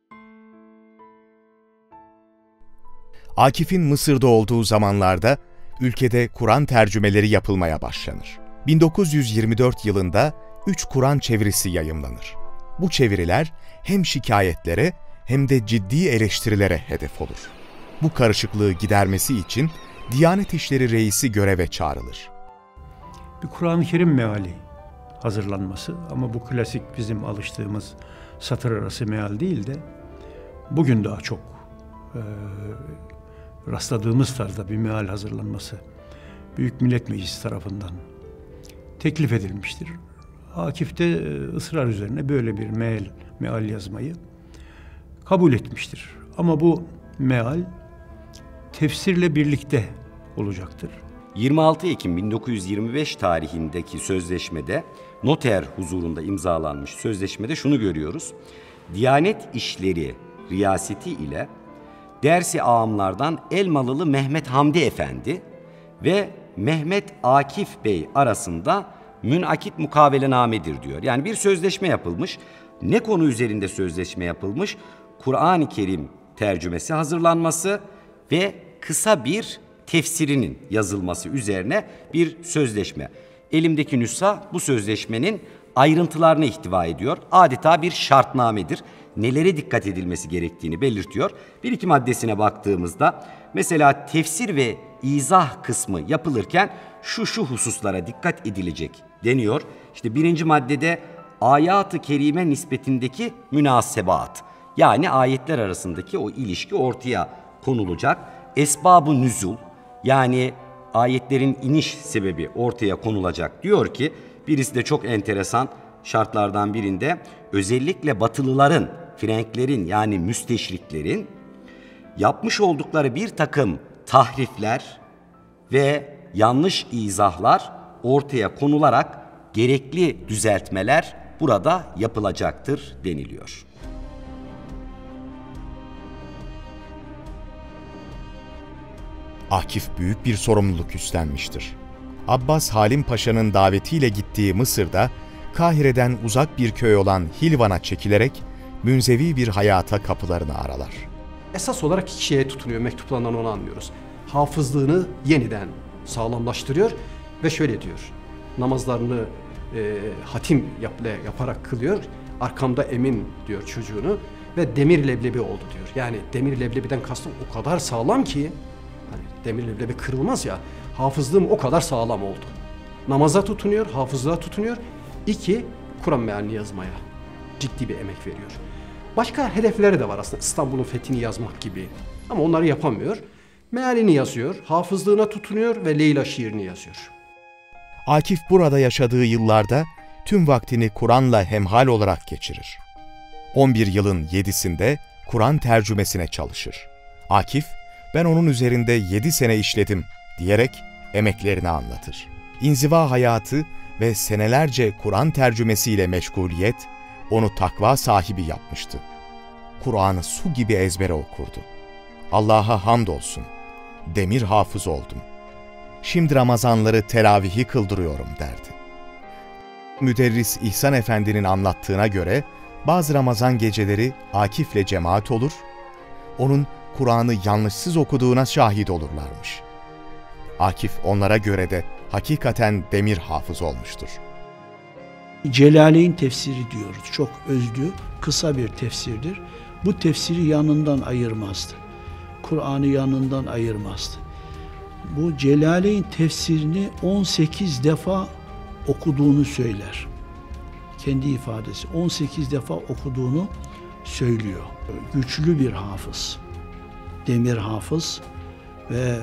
Akif'in Mısır'da olduğu zamanlarda ülkede Kur'an tercümeleri yapılmaya başlanır. bin dokuz yüz yirmi dört yılında üç Kur'an çevirisi yayımlanır. Bu çeviriler hem şikayetlere hem de ciddi eleştirilere hedef olur. Bu karışıklığı gidermesi için Diyanet İşleri Reisi göreve çağrılır. Bir Kur'an-ı Kerim meali hazırlanması ama bu klasik bizim alıştığımız satır arası meal değil de bugün daha çok e, rastladığımız tarzda bir meal hazırlanması Büyük Millet Meclisi tarafından teklif edilmiştir. Akif de ısrar üzerine böyle bir meal, meal yazmayı kabul etmiştir. Ama bu meal tefsirle birlikte olacaktır. yirmi altı Ekim bin dokuz yüz yirmi beş tarihindeki sözleşmede, noter huzurunda imzalanmış sözleşmede şunu görüyoruz. Diyanet İşleri Riyaseti ile Dersi Ağamlardan Elmalılı Mehmet Hamdi Efendi ve Mehmet Akif Bey arasında münakit mukavelenamedir diyor. Yani bir sözleşme yapılmış. Ne konu üzerinde sözleşme yapılmış? Kur'an-ı Kerim tercümesi hazırlanması ve kısa bir tefsirinin yazılması üzerine bir sözleşme. Elimdeki nüsha bu sözleşmenin ayrıntılarını ihtiva ediyor. Adeta bir şartnamedir. Nelere dikkat edilmesi gerektiğini belirtiyor. Bir iki maddesine baktığımızda mesela tefsir ve izah kısmı yapılırken şu şu hususlara dikkat edilecek deniyor. İşte birinci maddede ayat-ı kerime nispetindeki münasebat, yani ayetler arasındaki o ilişki ortaya konulacak. Esbab-ı nüzul, yani ayetlerin iniş sebebi ortaya konulacak diyor ki, birisi de çok enteresan şartlardan birinde özellikle Batılıların, Frenklerin yani müsteşriklerin yapmış oldukları bir takım tahrifler ve yanlış izahlar ortaya konularak gerekli düzeltmeler burada yapılacaktır deniliyor. Akif büyük bir sorumluluk üstlenmiştir. Abbas Halim Paşa'nın davetiyle gittiği Mısır'da, Kahire'den uzak bir köy olan Hilvan'a çekilerek münzevi bir hayata kapılarını aralar. Esas olarak iki şeye tutunuyor, mektuplarından onu anlıyoruz. Hafızlığını yeniden sağlamlaştırıyor ve şöyle diyor, namazlarını e, hatim yap, yaparak kılıyor, arkamda emin diyor çocuğunu ve demir leblebi oldu diyor. Yani demir leblebiden kastım o kadar sağlam ki, hani demir leblebi kırılmaz ya, hafızlığım o kadar sağlam oldu. Namaza tutunuyor, hafızlığa tutunuyor. İki, Kur'an mealini yazmaya ciddi bir emek veriyor. Başka hedefleri de var aslında, İstanbul'un fethini yazmak gibi. Ama onları yapamıyor. Mealini yazıyor, hafızlığına tutunuyor ve Leyla şiirini yazıyor. Akif burada yaşadığı yıllarda tüm vaktini Kur'an'la hemhal olarak geçirir. on bir yılın yedisinde Kur'an tercümesine çalışır. Akif, ben onun üzerinde yedi sene işledim diyerek emeklerini anlatır. İnziva hayatı ve senelerce Kur'an tercümesiyle meşguliyet onu takva sahibi yapmıştı. Kur'an'ı su gibi ezbere okurdu. Allah'a hamdolsun, demir hafız oldum. Şimdi Ramazanları teravihi kıldırıyorum derdi. Müderris İhsan Efendi'nin anlattığına göre bazı Ramazan geceleri Akif'le cemaat olur, onun Kur'an'ı yanlışsız okuduğuna şahit olurlarmış. Akif onlara göre de hakikaten demir hafız olmuştur. Celaleyn tefsiri diyoruz. Çok özlü, kısa bir tefsirdir. Bu tefsiri yanından ayırmazdı. Kur'an'ı yanından ayırmazdı. Bu Celaleyn tefsirini on sekiz defa okuduğunu söyler. Kendi ifadesi on sekiz defa okuduğunu söylüyor. Güçlü bir hafız. Demir hafız ve e,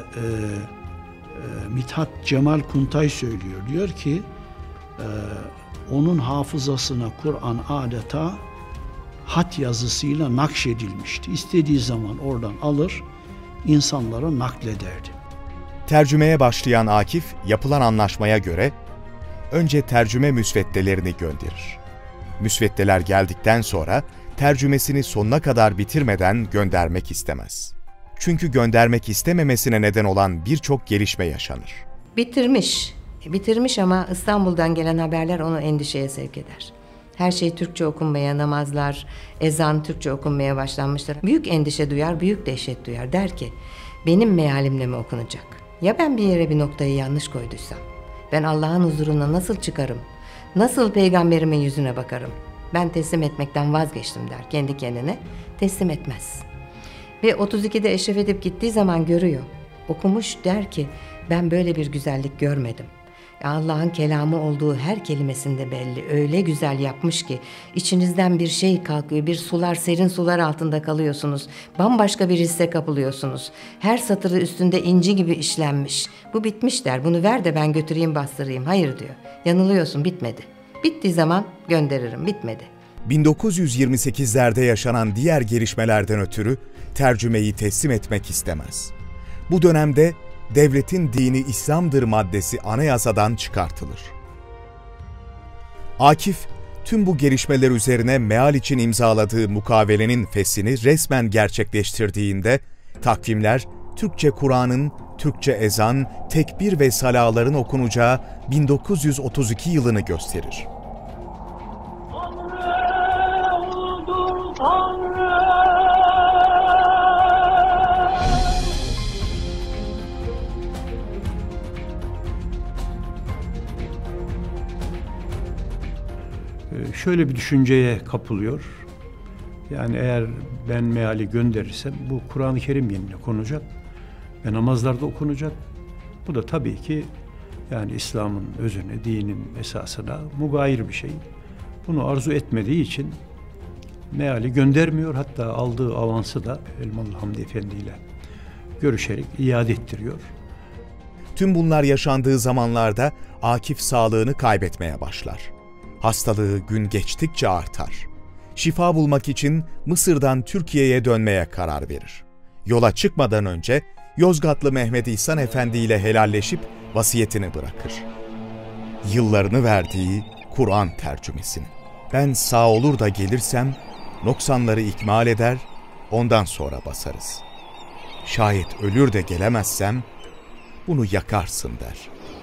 e, Mithat Cemal Kuntay söylüyor. Diyor ki e, onun hafızasına Kur'an adeta hat yazısıyla nakşedilmişti. İstediği zaman oradan alır, insanlara naklederdi. Tercümeye başlayan Akif, yapılan anlaşmaya göre önce tercüme müsveddelerini gönderir. Müsveddeler geldikten sonra tercümesini sonuna kadar bitirmeden göndermek istemez. Çünkü göndermek istememesine neden olan birçok gelişme yaşanır. Bitirmiş, bitirmiş ama İstanbul'dan gelen haberler onu endişeye sevk eder. Her şey Türkçe okunmaya, namazlar, ezan Türkçe okunmaya başlanmıştır. Büyük endişe duyar, büyük dehşet duyar. Der ki, benim mealimle mi okunacak? Ya ben bir yere bir noktayı yanlış koyduysam? Ben Allah'ın huzuruna nasıl çıkarım? Nasıl peygamberimin yüzüne bakarım? Ben teslim etmekten vazgeçtim der kendi kendine. Teslim etmez. Ve otuz ikide eşref edip gittiği zaman görüyor. Okumuş, der ki, ben böyle bir güzellik görmedim. Allah'ın kelamı olduğu her kelimesinde belli. Öyle güzel yapmış ki içinizden bir şey kalkıyor. Bir sular, serin sular altında kalıyorsunuz. Bambaşka bir hisse kapılıyorsunuz. Her satırı üstünde inci gibi işlenmiş. Bu bitmiş der. Bunu ver de ben götüreyim bastırayım. Hayır diyor. Yanılıyorsun, bitmedi. Bittiği zaman gönderirim. Bitmedi. bin dokuz yüz yirmi sekizlerde yaşanan diğer gelişmelerden ötürü tercümeyi teslim etmek istemez. Bu dönemde devletin dini İslam'dır maddesi anayasadan çıkartılır. Akif, tüm bu gelişmeler üzerine meal için imzaladığı mukavelenin feshini resmen gerçekleştirdiğinde, takvimler Türkçe Kur'an'ın, Türkçe ezan, tekbir ve salaların okunacağı bin dokuz yüz otuz iki yılını gösterir. Şöyle bir düşünceye kapılıyor. Yani eğer ben meali gönderirsem bu Kur'an-ı Kerim yerine konacak ve namazlarda okunacak. Bu da tabii ki yani İslam'ın özüne, dinin esasına mugayir bir şey. Bunu arzu etmediği için meali göndermiyor. Hatta aldığı avansı da Elmalı Hamdi Efendi ile görüşerek iade ettiriyor. Tüm bunlar yaşandığı zamanlarda Akif sağlığını kaybetmeye başlar. Hastalığı gün geçtikçe artar. Şifa bulmak için Mısır'dan Türkiye'ye dönmeye karar verir. Yola çıkmadan önce Yozgatlı Mehmet İhsan Efendi ile helalleşip vasiyetini bırakır. Yıllarını verdiği Kur'an tercümesini. Ben sağ olur da gelirsem noksanları ikmal eder, ondan sonra basarız. Şayet ölür de gelemezsem bunu yakarsın der.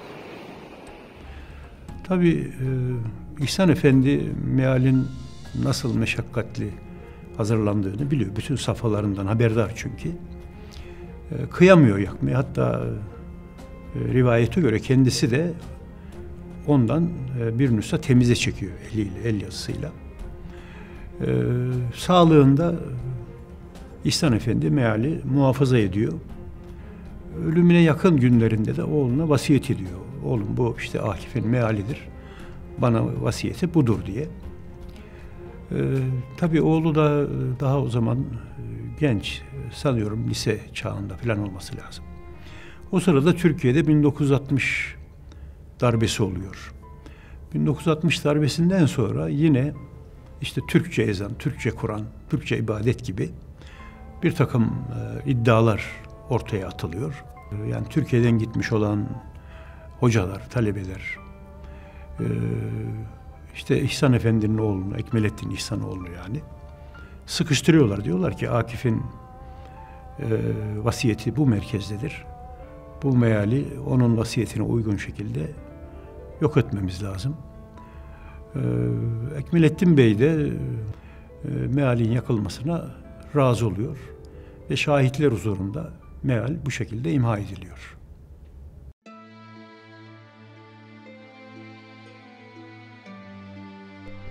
Tabii e, İhsan Efendi mealin nasıl meşakkatli hazırlandığını biliyor. Bütün safhalarından haberdar çünkü. E, kıyamıyor yakmaya. Hatta e, rivayete göre kendisi de ondan e, bir nüsha temize çekiyor eliyle, el yazısıyla. E, sağlığında İhsan Efendi meali muhafaza ediyor. Ölümüne yakın günlerinde de oğluna vasiyet ediyor. Oğlum bu işte Akif'in mealidir. Bana vasiyeti budur diye. Ee, tabii oğlu da daha o zaman genç, sanıyorum lise çağında falan olması lazım. O sırada Türkiye'de bin dokuz yüz altmış darbesi oluyor. bin dokuz yüz altmış darbesinden sonra yine işte Türkçe ezan, Türkçe Kur'an, Türkçe ibadet gibi bir takım e, iddialar ortaya atılıyor. Yani Türkiye'den gitmiş olan hocalar, talebeler, e, işte İhsan Efendi'nin oğlunu, Ekmelettin İhsanoğlu yani sıkıştırıyorlar. Diyorlar ki Akif'in e, vasiyeti bu merkezdedir. Bu meali onun vasiyetine uygun şekilde yok etmemiz lazım. E, Ekmelettin Bey de e, mealin yakılmasına razı oluyor ve şahitler huzurunda meal bu şekilde imha ediliyor.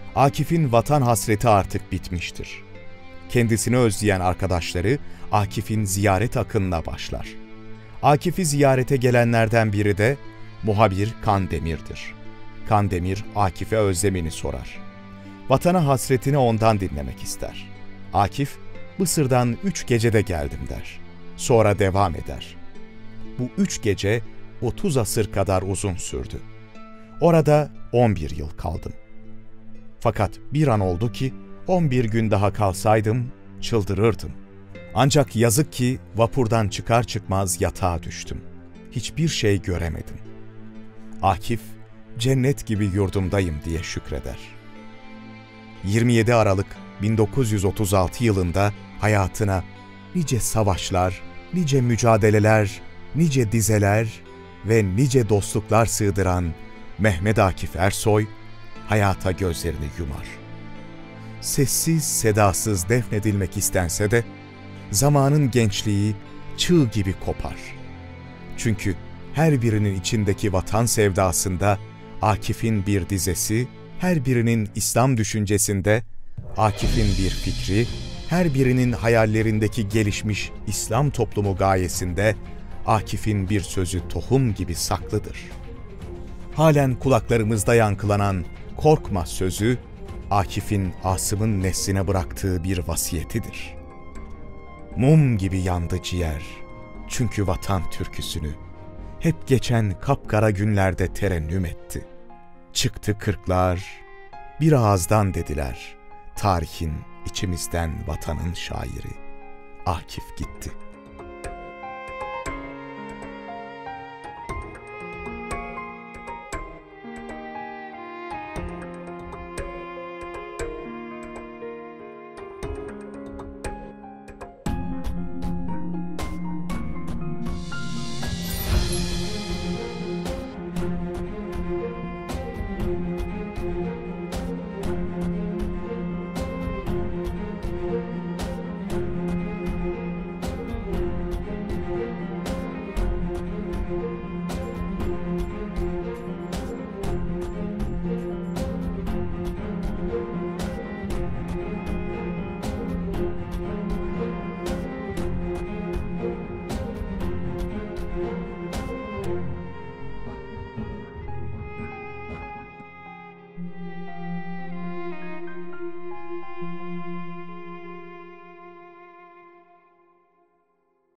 Akif'in vatan hasreti artık bitmiştir. Kendisini özleyen arkadaşları Akif'in ziyaret akınına başlar. Akif'i ziyarete gelenlerden biri de muhabir Kandemir'dir. Kandemir, Akif'e özlemini sorar. Vatana hasretini ondan dinlemek ister. Akif, Mısır'dan üç gecede geldim der. Sonra devam eder. Bu üç gece otuz asır kadar uzun sürdü. Orada on bir yıl kaldım. Fakat bir an oldu ki on bir gün daha kalsaydım çıldırırdım. Ancak yazık ki vapurdan çıkar çıkmaz yatağa düştüm. Hiçbir şey göremedim. Akif, cennet gibi yurdumdayım diye şükreder. yirmi yedi Aralık bin dokuz yüz otuz altı yılında hayatına nice savaşlar, nice mücadeleler, nice dizeler ve nice dostluklar sığdıran Mehmet Akif Ersoy, hayata gözlerini yumar. Sessiz, sedasız defnedilmek istense de, zamanın gençliği çığ gibi kopar. Çünkü her birinin içindeki vatan sevdasında Akif'in bir dizesi, her birinin İslam düşüncesinde Akif'in bir fikri, her birinin hayallerindeki gelişmiş İslam toplumu gayesinde Akif'in bir sözü tohum gibi saklıdır. Halen kulaklarımızda yankılanan "korkma" sözü, Akif'in Asım'ın nesline bıraktığı bir vasiyetidir. Mum gibi yandı ciğer, çünkü vatan türküsünü hep geçen kapkara günlerde terennüm etti. Çıktı kırklar, bir ağızdan dediler, tarihin içimizden vatanın şairi Akif gitti.